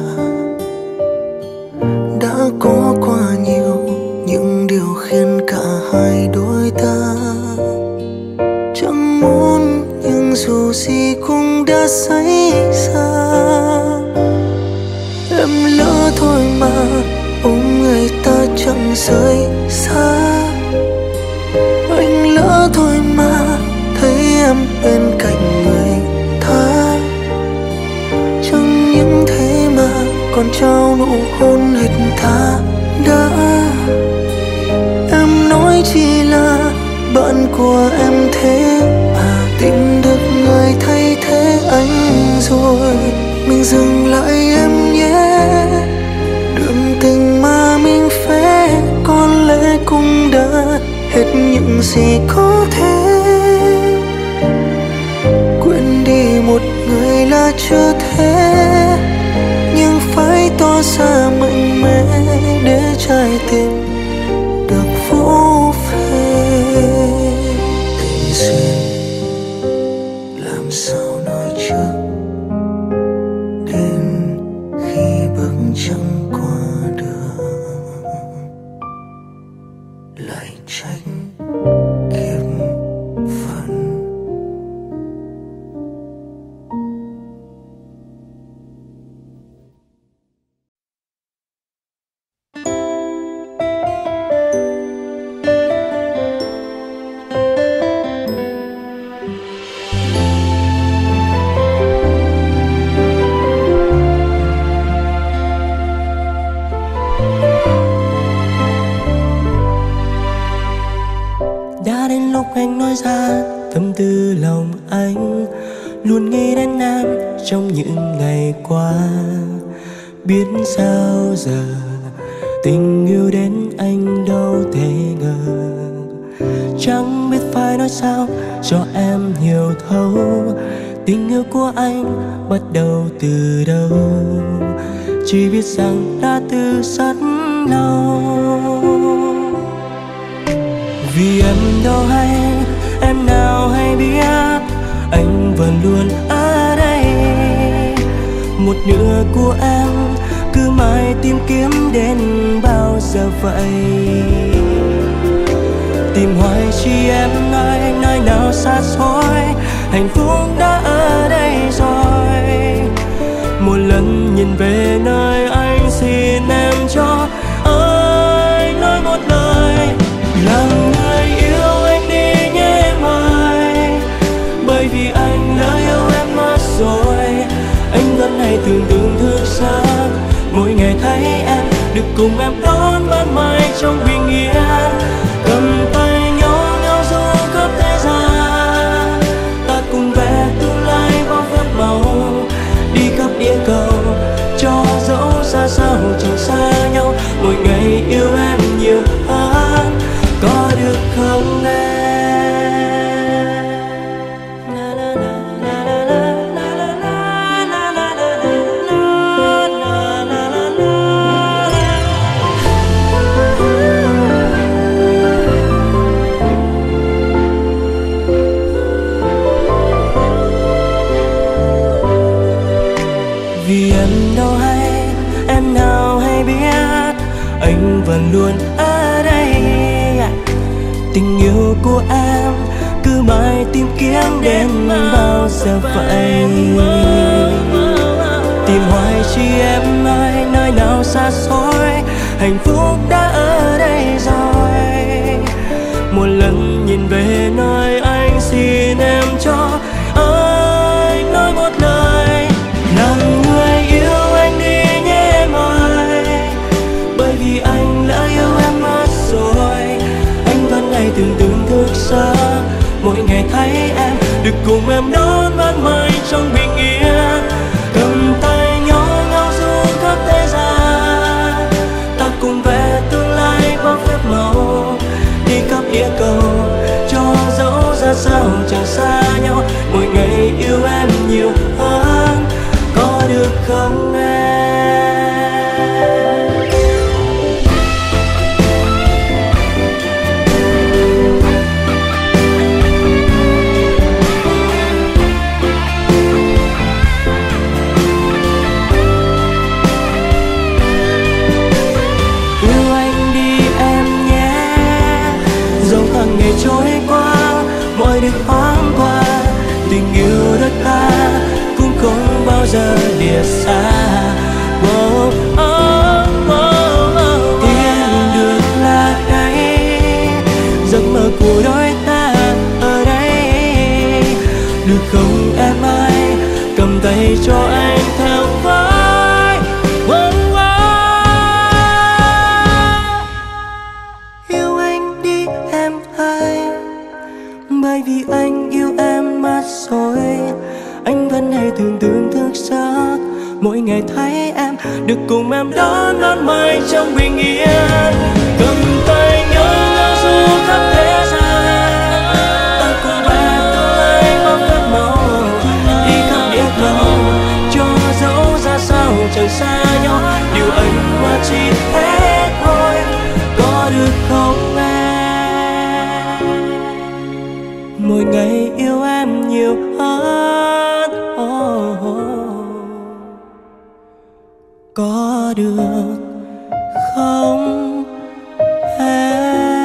Đã có quá nhiều những điều khiến cả hai đôi ta chẳng muốn, nhưng dù gì cũng đã xảy ra. Em lỡ thôi mà ôm người ta chẳng rời xa. Anh lỡ thôi mà thấy em bên cạnh người ta. Chẳng những thế mà còn trao nụ hôn hết ta đã. Em nói chỉ là bạn của em thế à, tìm được người thay thế anh rồi. Mình dừng lại em nhé, đường tình mà mình phép có lẽ cũng đã hết những gì có thể. Quên đi một người là chưa thế, nhưng phải tỏ ra mạnh mẽ để trái tim được vỗ về. Tình duyên làm sao nói trước, đến khi bước chân qua đường lại trách kiếp phận. Đã đến lúc anh nói ra tâm tư lòng anh, luôn nghĩ đến em trong những ngày qua. Biết sao giờ tình yêu đến anh đâu thể ngờ. Chẳng biết phải nói sao cho em hiểu thấu, tình yêu của anh bắt đầu từ đâu. Chỉ biết rằng đã từ rất lâu. Vì em đâu hay, em nào hay biết, anh vẫn luôn ở đây. Một nửa của em cứ mãi tìm kiếm đến bao giờ vậy. Tìm hoài chi em nơi nào xa xôi, hạnh phúc đã ở đây rồi. Một lần nhìn về nơi anh, xin em cho anh nói một lời. Là người yêu được cùng em đón ban mai trong bình yên. Cầm tay nhau nhau du khắp thế gian, ta cùng vẽ tương lai bao phép màu, đi khắp địa cầu cho dẫu xa sao chẳng xa nhau. Mỗi ngày yêu em nhiều hơn, có được không em? Vì em đâu hay, em nào hay biết anh vẫn luôn ở đây. Tình yêu của em cứ mãi tìm kiếm đến bao giờ vậy? Tìm hoài chi em ơi, nơi nào xa xôi, hạnh phúc đã ở đây rồi. Một lần nhìn về nơi anh, xin em cho anh nói một lời. Làm người yêu anh đi nhé em ơi, bởi vì anh đã yêu em mất rồi. Anh vẫn ngày từng thức giấc, mỗi ngày thấy em được cùng em đón ban mai trong bình yên. Cầm tay nhau nhau du khắp thế gian, ta cùng vẽ tương lai bao phép màu, đi khắp địa cầu cho dẫu ra sao chẳng xa nhau. Mỗi ngày yêu em nhiều hơn, có được không em? Yêu anh đi em nhé, dẫu tháng ngày trôi qua, mọi điều thoáng qua, tình yêu đất ta cũng không bao giờ lìa xa. Tin được là đây, giấc mơ của đôi ta ở đây. Được không em ơi, cầm tay cho anh theo vai. Yêu anh đi em ơi, bởi vì anh yêu em mất rồi. Anh vẫn hay thường thức giấc, mỗi ngày thấy em được cùng em đón ban mai trong bình yên. Cầm tay nhau nhau du khắp thế gian, ta cùng vẽ tương lai bao phép màu, đi khắp địa cầu cho dẫu ra sao chẳng xa nhau. Điều anh qua chỉ thế thôi, có được không em? Mỗi ngày yêu em nhiều hơn, có được không em?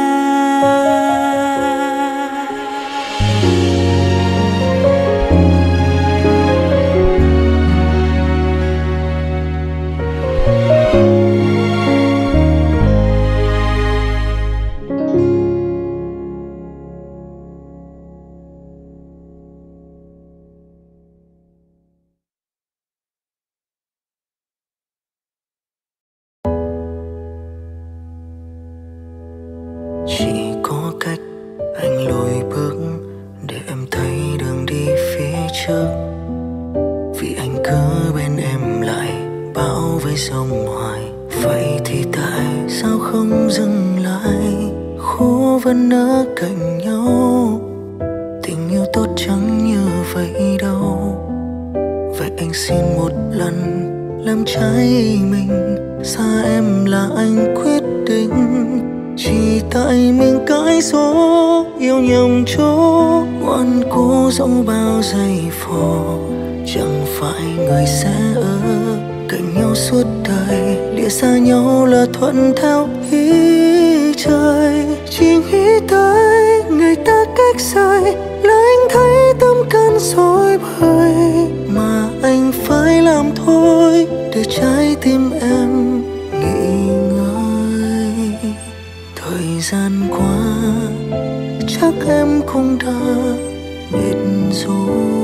Chỉ có cách anh lùi bước để em thấy đường đi phía trước. Vì anh cứ bên em lại bão với sông hoài. Vậy thì tại sao không dừng lại? Khô vẫn ở cạnh nhau, tình yêu tốt chẳng như vậy đâu. Vậy anh xin một lần làm trái mình, xa em là anh quyết định. Chỉ tại mình cãi số yêu nhầm chỗ, ngoan cố dẫu bao giây phò. Chẳng phải người sẽ ở cạnh nhau suốt đời, lìa xa nhau là thuận theo ý trời. Chỉ nghĩ tới ngày ta cách rời là anh thấy tâm can rối bời. Mà anh phải làm thôi để trái tim em nghỉ ngơi. Thời gian qua chắc em cũng đã mệt rồi.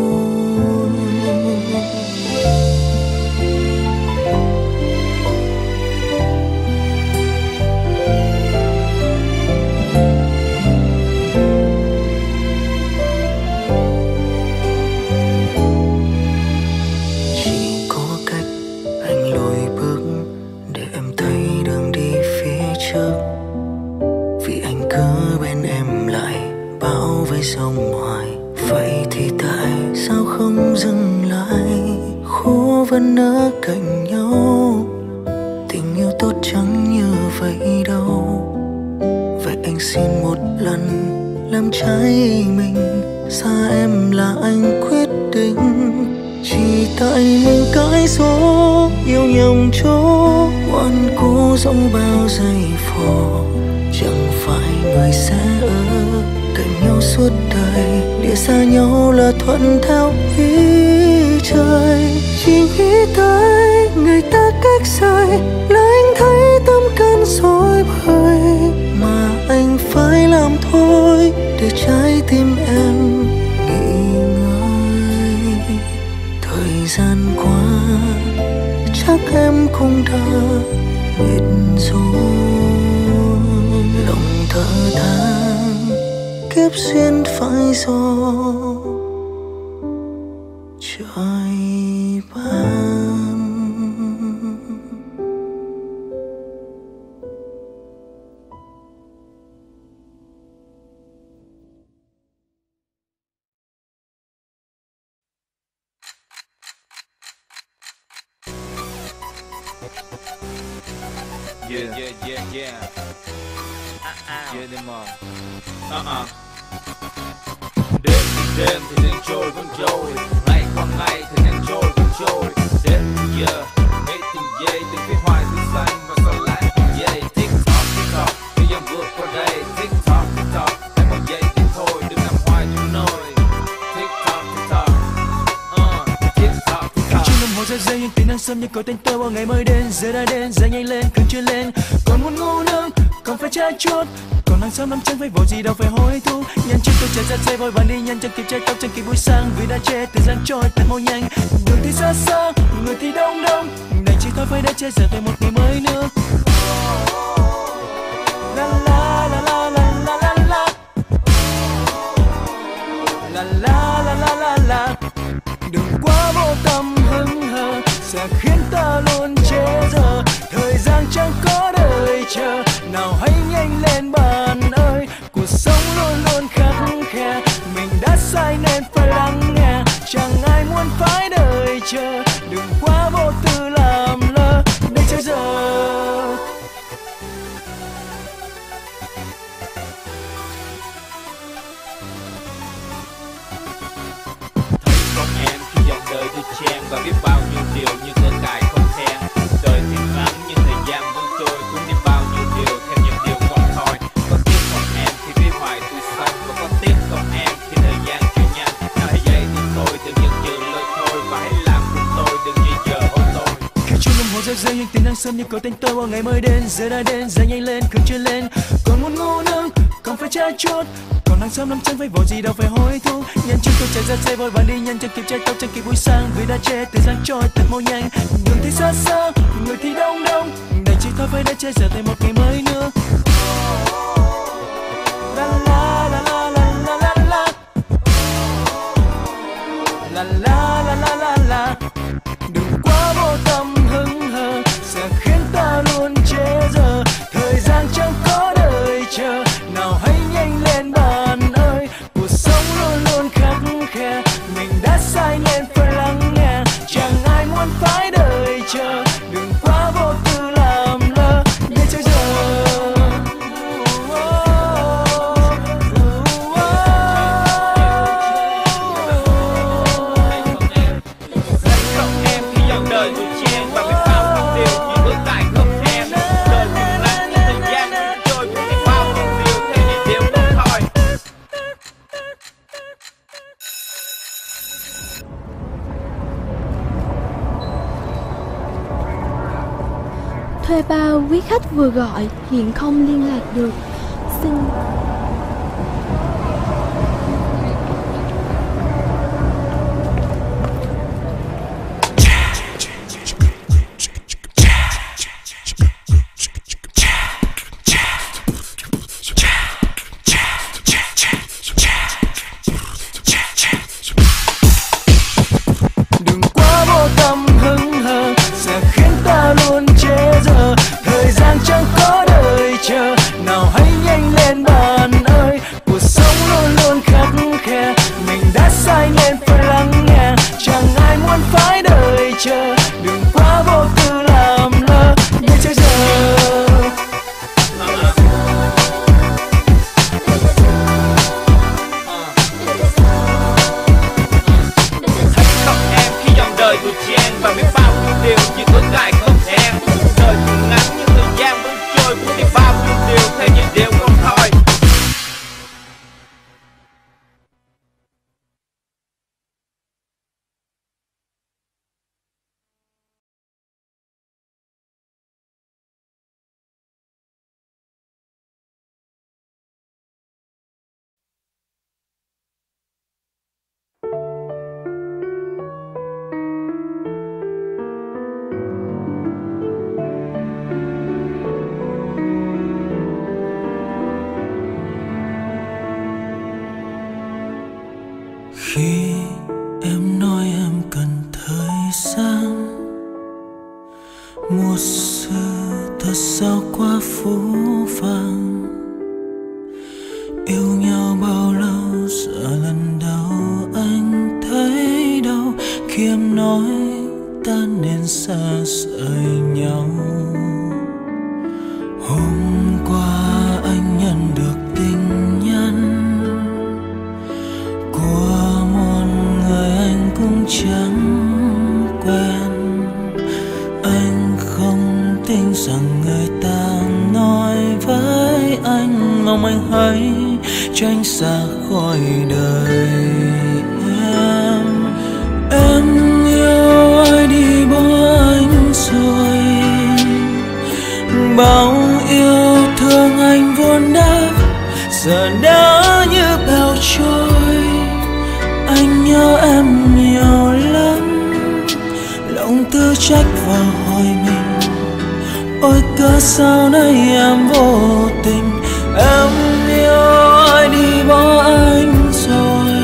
với sông hoài. Vậy thì tại sao không dừng lại? Khô vẫn ở cạnh nhau, tình yêu tốt chẳng như vậy đâu. Vậy anh xin một lần làm trái mình, xa em là anh quyết định. Chỉ tại mình cãi số, yêu nhầm chỗ, ngoan cố dẫu bao giây phò. Chẳng phải người sẽ ở cạnh nhau suốt đời, lìa xa nhau là thuận theo ý trời. Chỉ nghĩ tới người ta cách rời là anh thấy tâm can rối bời, mà anh phải làm thôi để trái tim em nghỉ ngơi. Thời gian qua chắc em cũng đã mệt rồi, lòng thở than kiếp duyên phải do trời ban. Yeah. Đêm mờ. Đêm thì đang trôi vẫn trôi, ngày qua ngày thì đang trôi vẫn trôi. Đêm mấy từng giây từng phía hoài tươi xanh và sao lại giây. TikTok khi dòng vượt qua đây. TikTok em một giây thì thôi, đừng nằm hoài trong nồi. TikTok Chung đồng hồ ra giây nhưng tiếng đang sớm như gọi tên tôi bao ngày mới đến. Giờ đã đến, giờ nhanh lên, cần chưa lên. Còn muốn ngu nương, còn phải trái chút. Còn đang sớm lắm chẳng phải vội gì đâu phải hối thúc. Nhanh chân tôi chạy ra dây vội vàng đi nhanh chẳng kịp chạy tóc chẳng kịp buổi sáng. Vì đã trễ thời gian trôi thật mau nhanh. Đường thì xa xa, người thì đông đông. Đành chỉ thôi phải đã trễ giờ thêm một ngày mới nữa. La la la la la la la la. La la la la la la. Đừng quá vô tâm hững hờ, sẽ khiến ta luôn trễ giờ. Thời gian chẳng có đợi chờ, nào hãy nhanh lên bạn ơi. Cuộc sống luôn luôn khắt khe, mình đã sai nên phải lắng nghe. Chẳng ai muốn phải đợi chờ, đừng quá vô tư làm lơ để chơi giờ. Còn em khi dòng đời tôi chen và biết bao nhiêu điều như cơn cài không khen. Đời thì ngắn nhưng thời gian vẫn trôi, cũng biết bao nhiêu điều thêm những điều không thôi. Có tiếc không em khi biết hoài tôi xanh, và có tiếc không em khi thời gian trôi nhanh. Nào hãy dậy thì thôi, đừng dần chừ lời thôi, và hãy làm cùng tôi, đừng như giờ hối tôi. Khi chuông đồng hồ reo rơi nhưng tiếng đang sớm như gọi tên tôi bao ngày mới đến. Giờ đã đến, giờ nhanh lên, cần chưa lên. Còn muốn ngu nương, còn phải trái chút. Còn đang sớm lắm chẳng phải vội gì đâu phải hối thúc. Nhanh chân tôi chạy ra dây vội vàng đi nhanh chẳng kịp chạy tóc chẳng kịp buổi sáng. Vì đã trễ thời gian trôi thật mau nhanh. Đường thì xa xa, người thì đông đông. Đành chỉ thôi phải đã trễ giờ thêm một ngày mới nữa. La la la la la la la la. La la la la la la. Đừng quá vô tâm hững hờ, sẽ khiến ta luôn trễ giờ. Thời gian chẳng có đợi chờ, nào hãy nhanh lên bạn ơi. Cuộc sống luôn luôn khắt khe, mình đã sai nên phải lắng nghe. Chẳng ai muốn phải đợi chờ, đừng quá vô tư làm lơ để chơi giờ. Không em khi dòng đời tôi chen và biết bao nhiêu điều như cơn cài không khen. Đời thì ngắn nhưng thời gian vẫn trôi, cũng biết bao nhiêu điều thêm những điều không thôi. Thuê bao quý khách vừa gọi hiện không liên lạc được. Xin đừng quá vô tâm hững hờ, sẽ khiến ta luôn trễ giờ. Thời gian chẳng có đợi chờ, nào hãy nhanh lên bạn phố phàng. Yêu nhau bao lâu giờ lần đầu anh thấy đau khi em nói ta nên xa rời nhau. Hôm qua anh nhận được tin nhắn của một người anh cũng chẳng quen. Anh không tin rằng người ta nói với anh, mong anh hãy tránh xa khỏi đời em. Em yêu ai đi bỏ anh rồi, bao yêu thương anh vốn đã giờ đã như bèo trôi. Anh nhớ em nhiều lắm, lòng tự trách và hỏi mình, ôi cớ sao nay em vô tình. Em yêu ai đi bỏ anh rồi,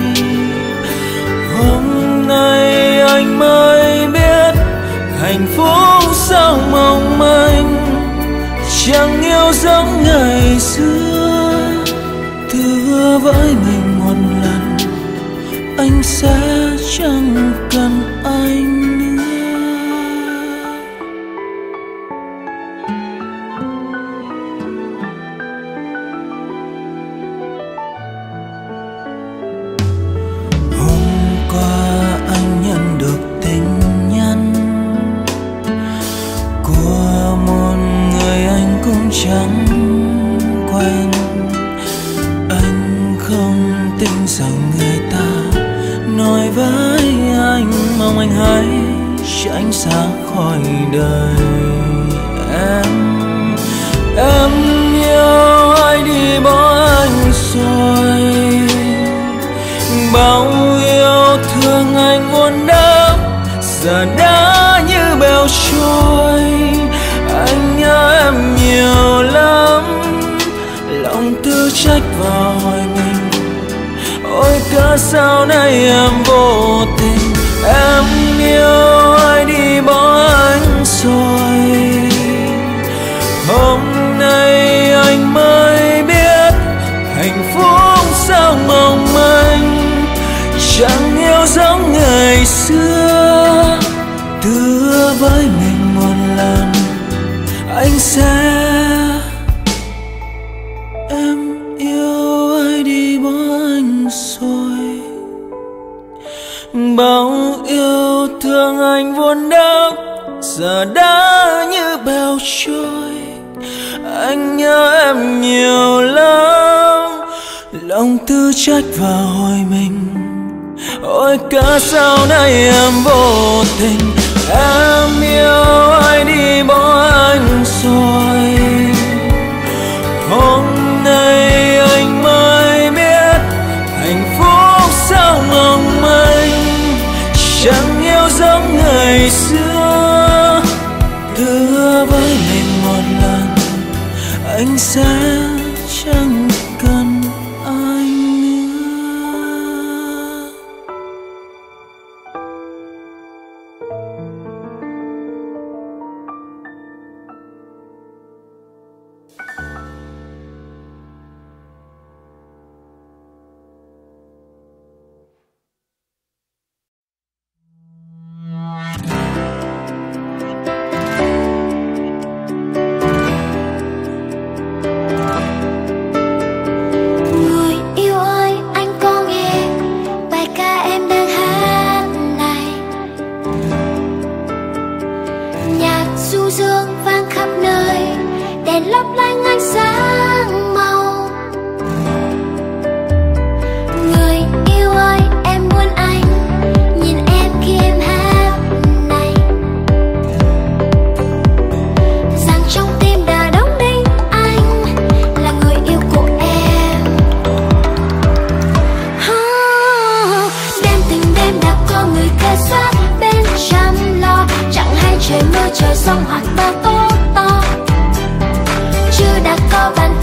hôm nay anh mới biết hạnh phúc sao mong manh, chẳng yêu giống ngày xưa. Thưa với mình một lần, anh sẽ chẳng cần anh nữa. Hôm qua anh nhận được tin nhắn của một người anh cũng chẳng quen. Anh không tin rằng người ta nói với anh, mong anh hãy tránh xa khỏi đời em. Em yêu ai đi bỏ anh rồi, bao yêu thương anh vốn đã giờ đã như bèo trôi. Anh nhớ em nhiều lắm, lòng tự trách và hỏi mình, ôi cớ sao nay em vô tình. Em yêu ai đi bỏ anh rồi, hôm nay anh mới biết hạnh phúc sao mong manh, chẳng yêu giống ngày xưa. Thưa với mình một lần, anh sẽ. Em yêu ai đi bỏ anh rồi, bao yêu thương anh vốn đã giờ đã như bèo trôi. Anh nhớ em nhiều lắm, lòng tự trách và hỏi mình, ôi cớ sao nay em vô tình. Em yêu ai đi bỏ anh rồi, hôm nay anh mới biết hạnh phúc sao mong manh, chẳng yêu giống ngày xưa. Thưa với mình một lần, anh sẽ chẳng cần anh nữa. Trời mưa trời sông hoặc to tố to, chưa đã có bàn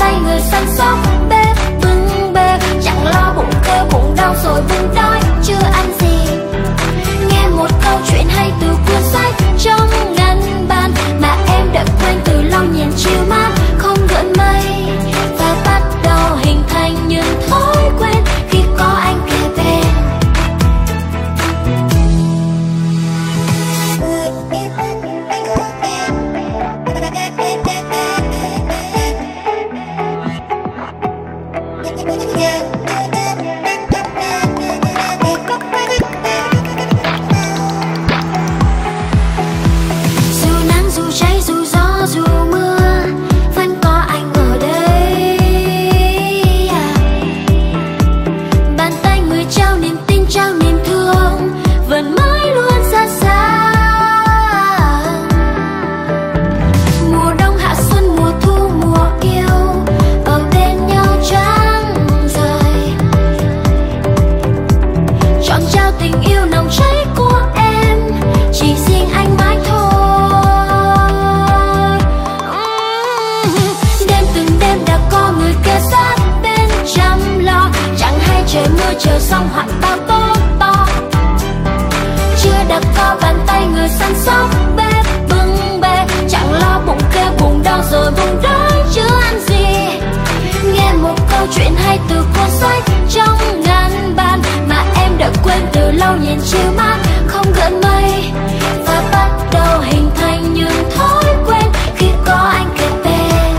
chờ xong hoạn bao tố to. Chưa đặt co bàn tay người săn sóc bếp bưng bê, chẳng lo bụng kêu bụng đau rồi bụng đói chứ ăn gì. Nghe một câu chuyện hay từ cuốn sách trong ngăn bàn mà em đã quên từ lâu, nhìn chiều mát không gợn mây và bắt đầu hình thành những thói quen khi có anh kề bên.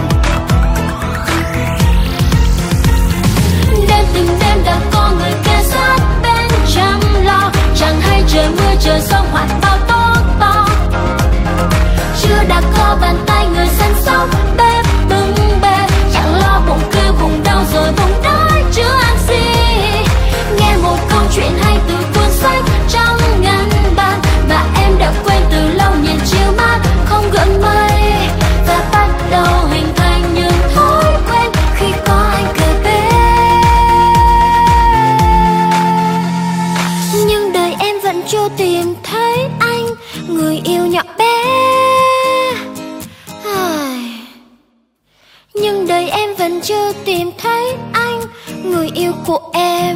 Đêm từng đêm đã có người kề sát bên chăm lo, chẳng hay trời mưa trời giông hoạn bao tố to. Chưa đã có bàn tay người săn sóc bếp bưng bê, chẳng lo bụng kêu bụng đau rồi bụng đói chứ ăn gì. Nghe một câu chuyện hay từ cuốn sách trong ngăn bàn mà em đã quên từ lâu, nhìn chiều mát không gợn mây và bắt đầu hình thành những thói quen khi có anh kề bên. Nhưng đời em vẫn chưa tìm thấy anh, người yêu nhỏ bé. Nhưng đời em vẫn chưa tìm thấy anh, người yêu của em.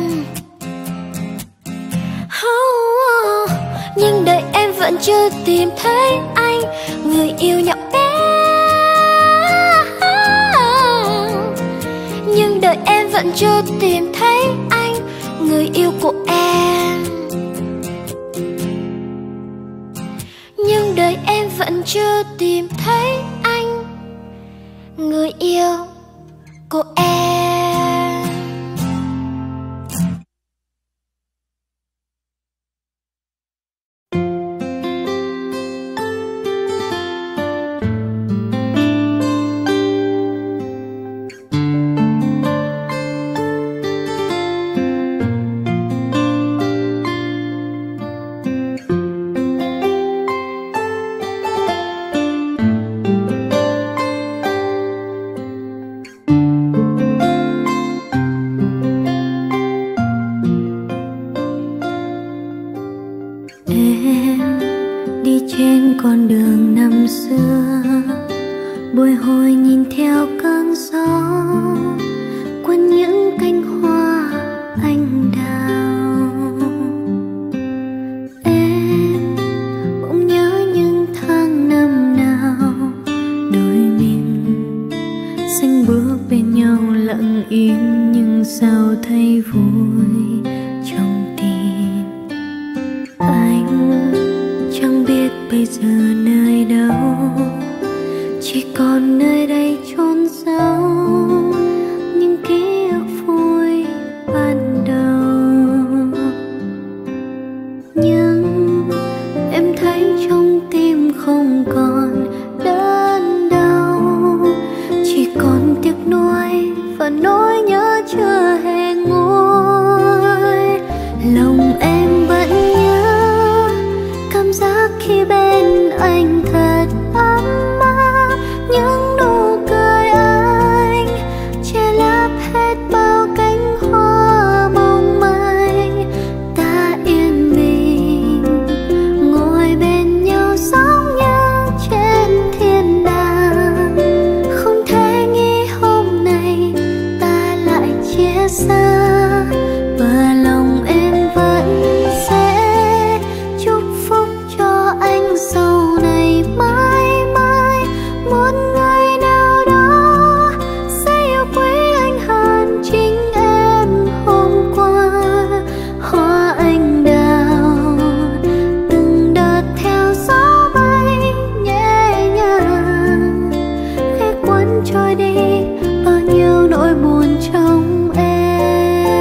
Nhưng đời em vẫn chưa tìm thấy anh, người yêu nhỏ bé. Nhưng đời em vẫn chưa tìm thấy anh, người yêu của em. Nhưng đời em vẫn chưa tìm thấy anh, người yêu của em. Con đường năm xưa bồi hồi nhìn theo cơn gió, quên những cánh hoa anh đào. Em bỗng nhớ những tháng năm nào đôi mình xanh bước bên nhau lặng im, nhưng sao thấy vui trong tim anh. Chẳng biết bây giờ nơi đâu, chỉ còn nơi đây chôn sâu những ký ức vui ban đầu. Nhưng em thấy trong tim không còn đớn đau, chỉ còn tiếc nuối và nỗi nhớ chưa hề nguôi. Lòng em vẫn nhớ cảm giác khi bên anh thật ấm áp, những nụ cười anh che lấp hết bao cánh hoa mong manh. Ta yên bình ngồi bên nhau giống như trên thiên đàng, không thể nghĩ hôm nay ta lại chia xa. Và lòng em vẫn sẽ chúc phúc cho anh sau này mãi mãi. Một ngày nào đó sẽ yêu quý anh hơn chính em hôm qua. Hoa anh đào từng đợt theo gió bay nhẹ nhàng, khẽ cuốn trôi đi bao nhiêu nỗi buồn trong em.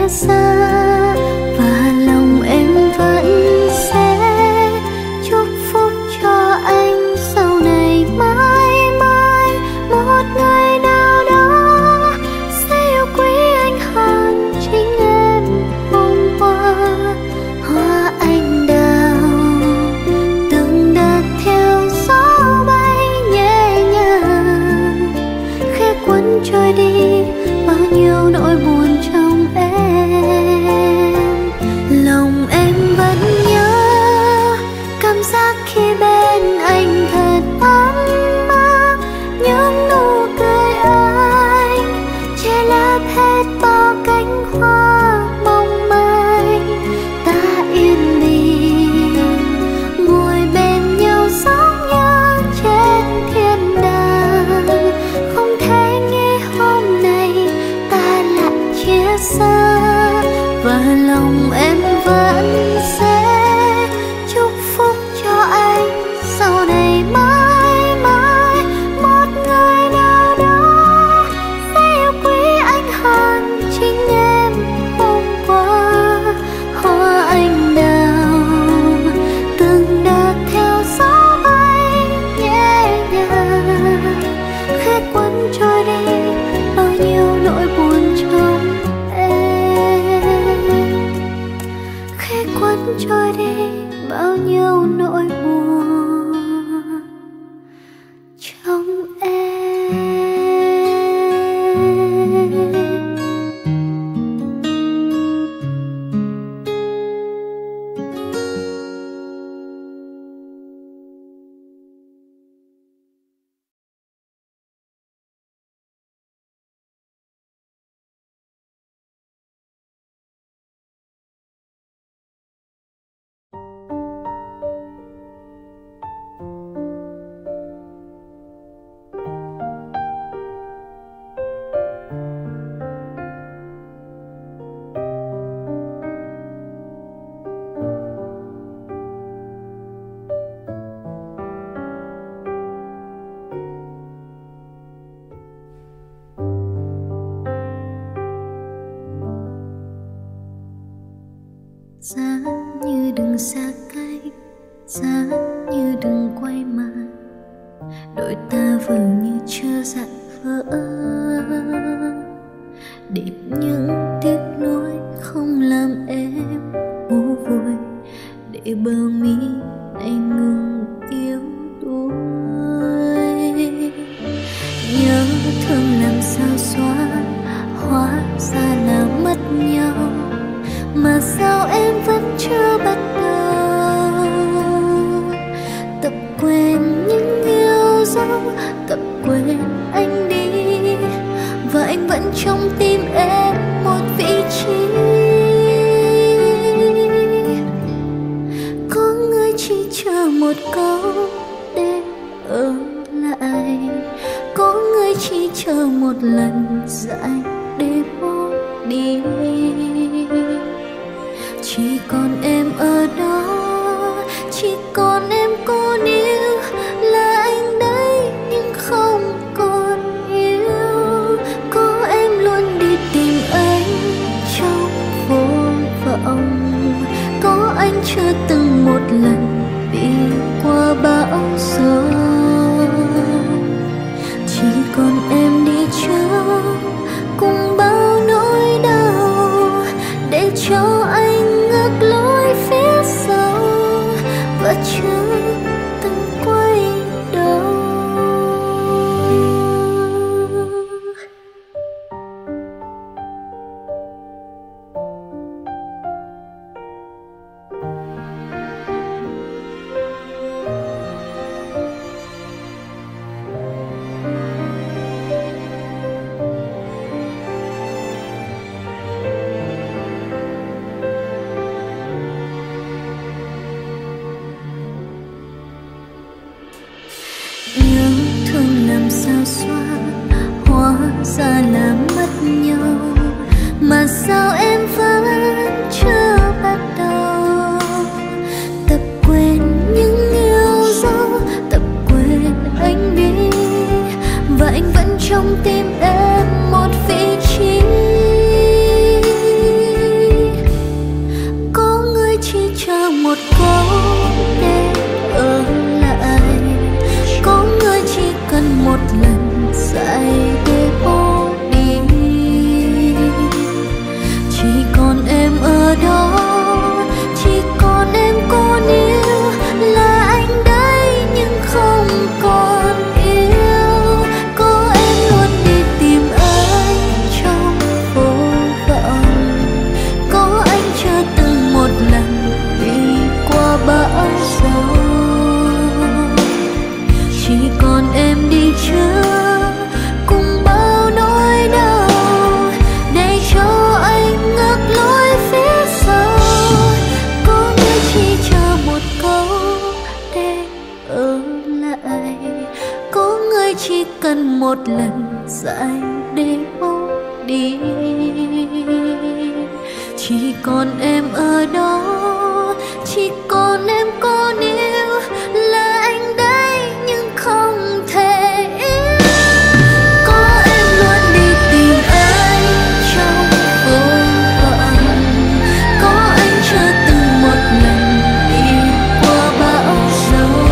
chia xa, và lòng em vẫn sẽ chúc phúc cho anh sau này mãi mãi. Một ngày nào đó sẽ yêu quý anh hơn chính em hôm qua. Hoa anh đào từng đợt theo gió bay nhẹ nhàng, khẽ cuốn trôi đi bao nhiêu nỗi buồn trong em. Lòng em vẫn nhớ cảm giác khi bên anh thật ấm áp, những nụ cười anh che lấp hết bao cánh hoa mong manh. Ta yên bình ngồi bên nhau giống như trên thiên đàng, không thể nghĩ hôm nay ta lại chia xa. Và lòng em vẫn sẽ chúc phúc cho anh sau này mãi mãi. Một ngày nào đó sẽ yêu quý anh hơn chính em hôm qua. Hoa anh đào từng đợt theo gió bay nhẹ nhàng, khẽ cuốn trôi đi bao nhiêu nỗi buồn trong em, khẽ cuốn trôi đi bao nhiêu nỗi buồn trong em. Giá như đừng xa cách, giá như đừng quay mặt, đôi ta vừa như chưa dặn vỡ. Để những tiếc nuối không làm em ngu vội, để bờ mi này ngừng yếu đuối. Nhớ thương làm sao xóa, hóa ra là mất nhau. Mà sao em vẫn chưa bắt đầu tập quên những yêu dấu, tập quên anh đi. Và anh vẫn trong tim em một vị trí. Có người chỉ chờ một câu để ở lại, có người chỉ chờ một lần dại để bỏ đi. Chỉ còn em ở đó, chỉ còn em cô níu là anh đấy nhưng không còn yêu. Có em luôn đi tìm anh trong vô vọng, có anh chưa từng một lần đi qua bão gió. Chỉ còn em đi trước cùng bao nỗi đau, để cho anh ngược lối phía sau và chưa từng quay đầu. Nhớ thương làm sao xóa, hóa ra là mất nhau. Mà sao em vẫn chưa bắt đầu tập quên những yêu dấu, tập quên anh đi. Và anh vẫn trong tim em một vị trí. lần dài để mất đi. Chỉ còn em ở đó, chỉ còn em có níu là anh đây nhưng không thể yêu. Có em luôn đi tìm anh trong vô vọng, có anh chưa từng một lần đi qua bão giông.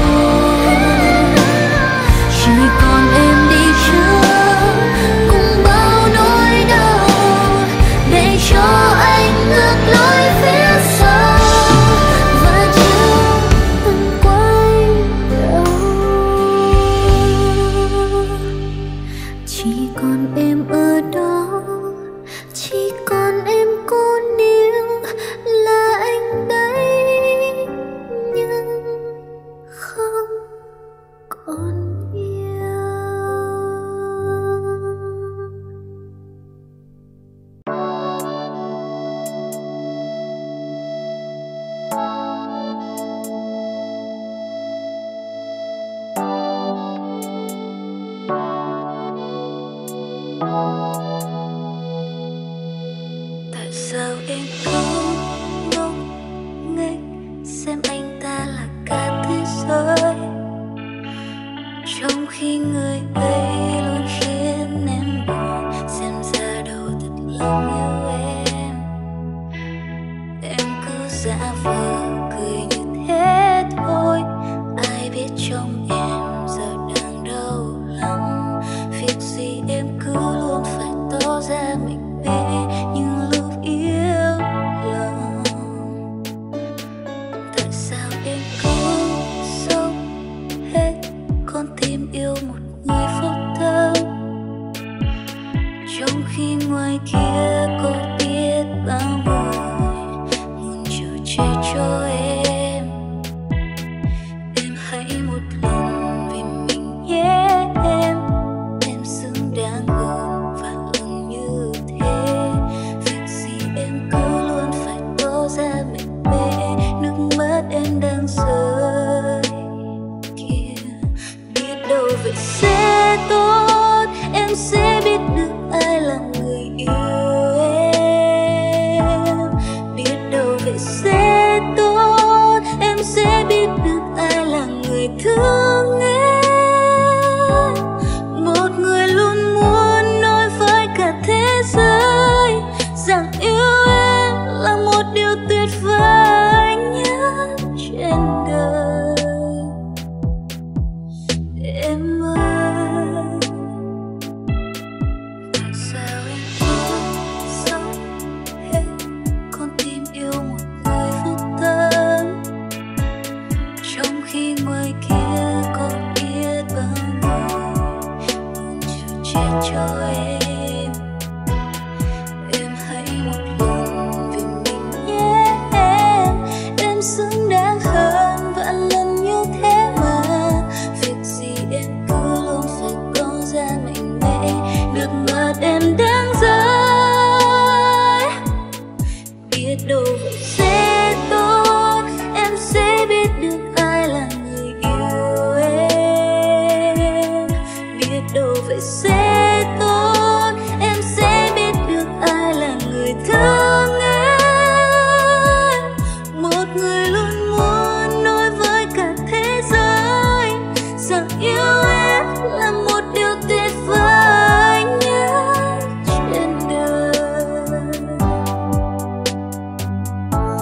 Chỉ còn em đi trước cùng bao nỗi đau để cho anh ngược lối phía sau và chưa từng quay đầu. Chỉ còn em ở đó, chỉ còn em cô níu là anh đấy nhưng không còn yêu. Tại sao em cứ ngốc nghếch xem anh ta là cả thế giới, trong khi người ấy luôn khiến em buồn. Xem ra đâu thật lòng yêu em. Em cứ giả vờ cười như thế thôi, ai biết trong em giờ đang đau lòng. Việc gì em cứ luôn phải tỏ ra mạnh mẽ nhưng lúc yêu lòng. Tại sao em cứ sống hết con tim yêu một người vô tâm, trong khi ngoài kia có biết bao người muốn chờ che cho em. Em hãy một lần vì mình nhé em xứng đáng hơn vạn lần như thế. Việc gì em cứ luôn phải tỏ ra mạnh mẽ, nước mắt em đang rơi kia. Biết đâu vậy sẽ tốt, em sẽ biết được ai là người yêu em. Biết đâu vậy sẽ tốt, em sẽ biết được ai là người thương em. Một người luôn muốn nói với cả thế giới rằng yêu em là một điều tuyệt vời nhất trên đời. Em ơi, tại sao em cứ sống hết con tim yêu một người vô tâm, trong khi ngoài kia có biết bao người muốn chờ che cho em. Em hãy một lần vì mình nhé em xứng đáng hơn vạn lần như thế mà. Việc gì em cứ luôn phải tỏ ra mạnh mẽ, nước mắt em đang rơi. Biết đâu vậy sẽ tốt, em sẽ biết được ai là người yêu em. Biết đâu vậy sẽ tốt, em sẽ biết được ai là người thương em. Một người luôn muốn nói với cả thế giới rằng yêu em là một điều tuyệt vời nhất trên đời.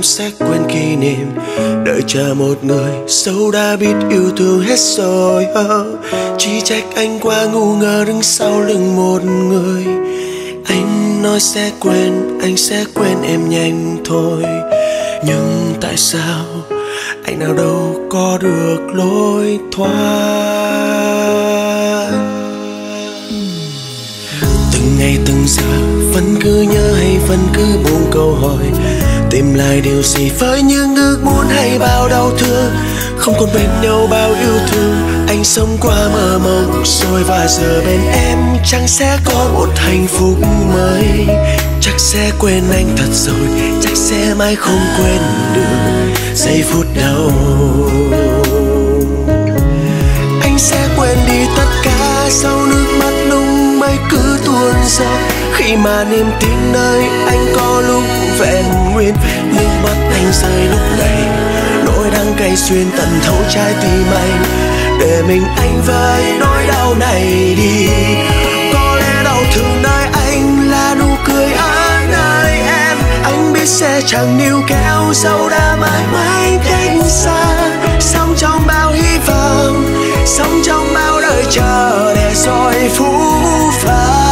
sẽ quên kỷ niệm, đợi chờ một người dẫu đã biết yêu thương hết rồi. Chỉ trách anh quá ngu ngơ đứng sau lưng một người. Anh nói sẽ quên, anh sẽ quên em nhanh thôi, nhưng tại sao anh nào đâu có được lối thoát. Từng ngày từng giờ vẫn cứ nhớ hay vẫn cứ buông câu hỏi, tìm lại điều gì với những ước muốn hay bao đau thương. Không còn bên nhau bao yêu thương, anh sống qua mơ mộng rồi và giờ bên em chẳng sẽ có một hạnh phúc mới. Chắc sẽ quên anh thật rồi, chắc sẽ mãi không quên được giây phút đau. Anh sẽ quên đi tất cả sau nước mắt lung mây cứ tuôn rơi. Khi mà niềm tin nơi anh có lúc vẹn nguyên, nước mắt anh rơi lúc này nỗi đắng cay xuyên tận thấu trái tim anh. Để mình anh với nỗi đau này đi. Có lẽ đau thương nơi anh là nụ cười ở nơi em. Anh biết sẽ chẳng níu kéo dẫu đã mãi mãi cách xa. Sống trong bao hy vọng, sống trong bao đời chờ để rồi phũ phàng.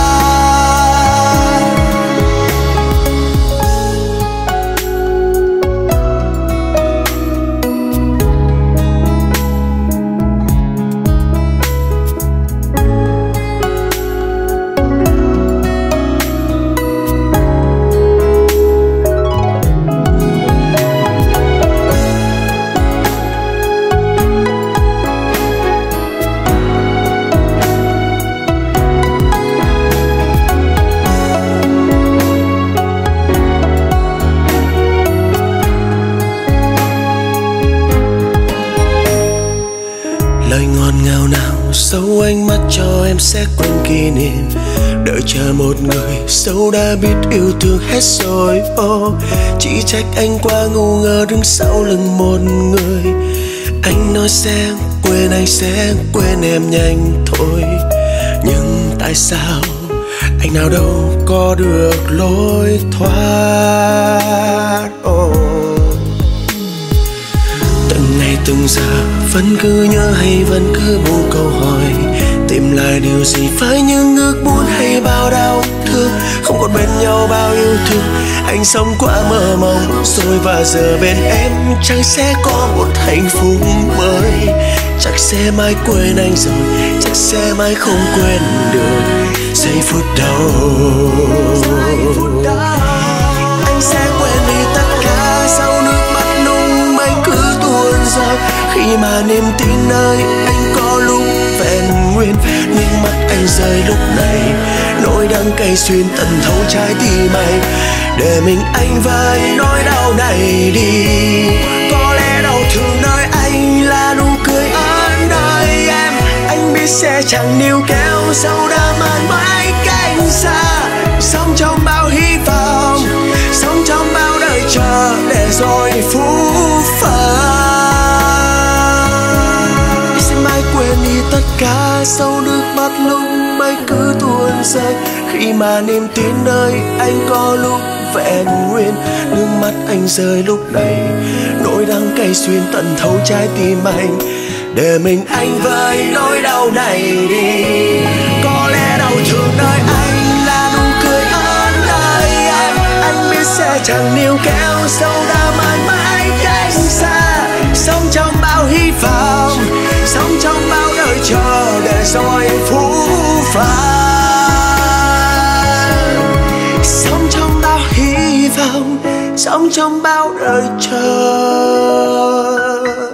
Dẫu ánh mắt cho em sẽ quên kỷ niệm, đợi chờ một người dẫu đã biết yêu thương hết rồi. Chỉ trách anh quá ngu ngơ đứng sau lưng một người. Anh nói sẽ quên, anh sẽ quên em nhanh thôi, nhưng tại sao anh nào đâu có được lối thoát. Từng ngày từng giờ vẫn cứ nhớ hay vẫn cứ buông câu hỏi, tìm lại điều gì với những ước muốn hay bao đau thương. Không còn bên nhau bao yêu thương, anh sống qua mơ mộng rồi và giờ bên em chẳng sẽ có một hạnh phúc mới. Chắc sẽ mãi quên anh rồi, chắc sẽ mãi không quên được giây phút đau. Anh sẽ quên đi tất cả sau nước mắt nung mây cứ tuôn rơi. Khi mà niềm tin nơi anh có lúc vẹn nguyên, nước mắt anh rơi lúc này nỗi đắng cay xuyên tận thấu trái tim anh. Để mình anh với nỗi đau này đi. Có lẽ đau thương nơi anh là nụ cười ở nơi em. Anh biết sẽ chẳng níu kéo dẫu đã mãi mãi cách xa. Sống trong bao hy vọng, sống trong bao đời chờ để rồi phũ phàng. Quên đi tất cả sau nước mắt lúc mây cứ tuôn rơi. Khi mà niềm tin nơi anh có lúc vẹn nguyên, nước mắt anh rơi lúc này nỗi đắng cay xuyên tận thấu trái tim anh. Để mình anh với nỗi đau này đi. Có lẽ đau thương nơi anh là nụ cười ở nơi em. Anh biết sẽ chẳng níu kéo dẫu đã mãi mãi cách xa. Sống trong bao hy vọng, sống trong bao đời chờ để rồi phũ phàng. Sống trong bao hy vọng, sống trong bao đời chờ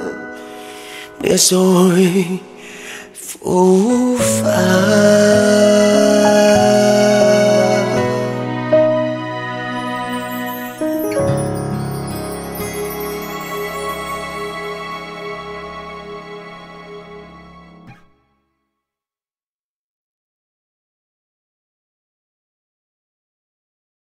để rồi phũ phàng.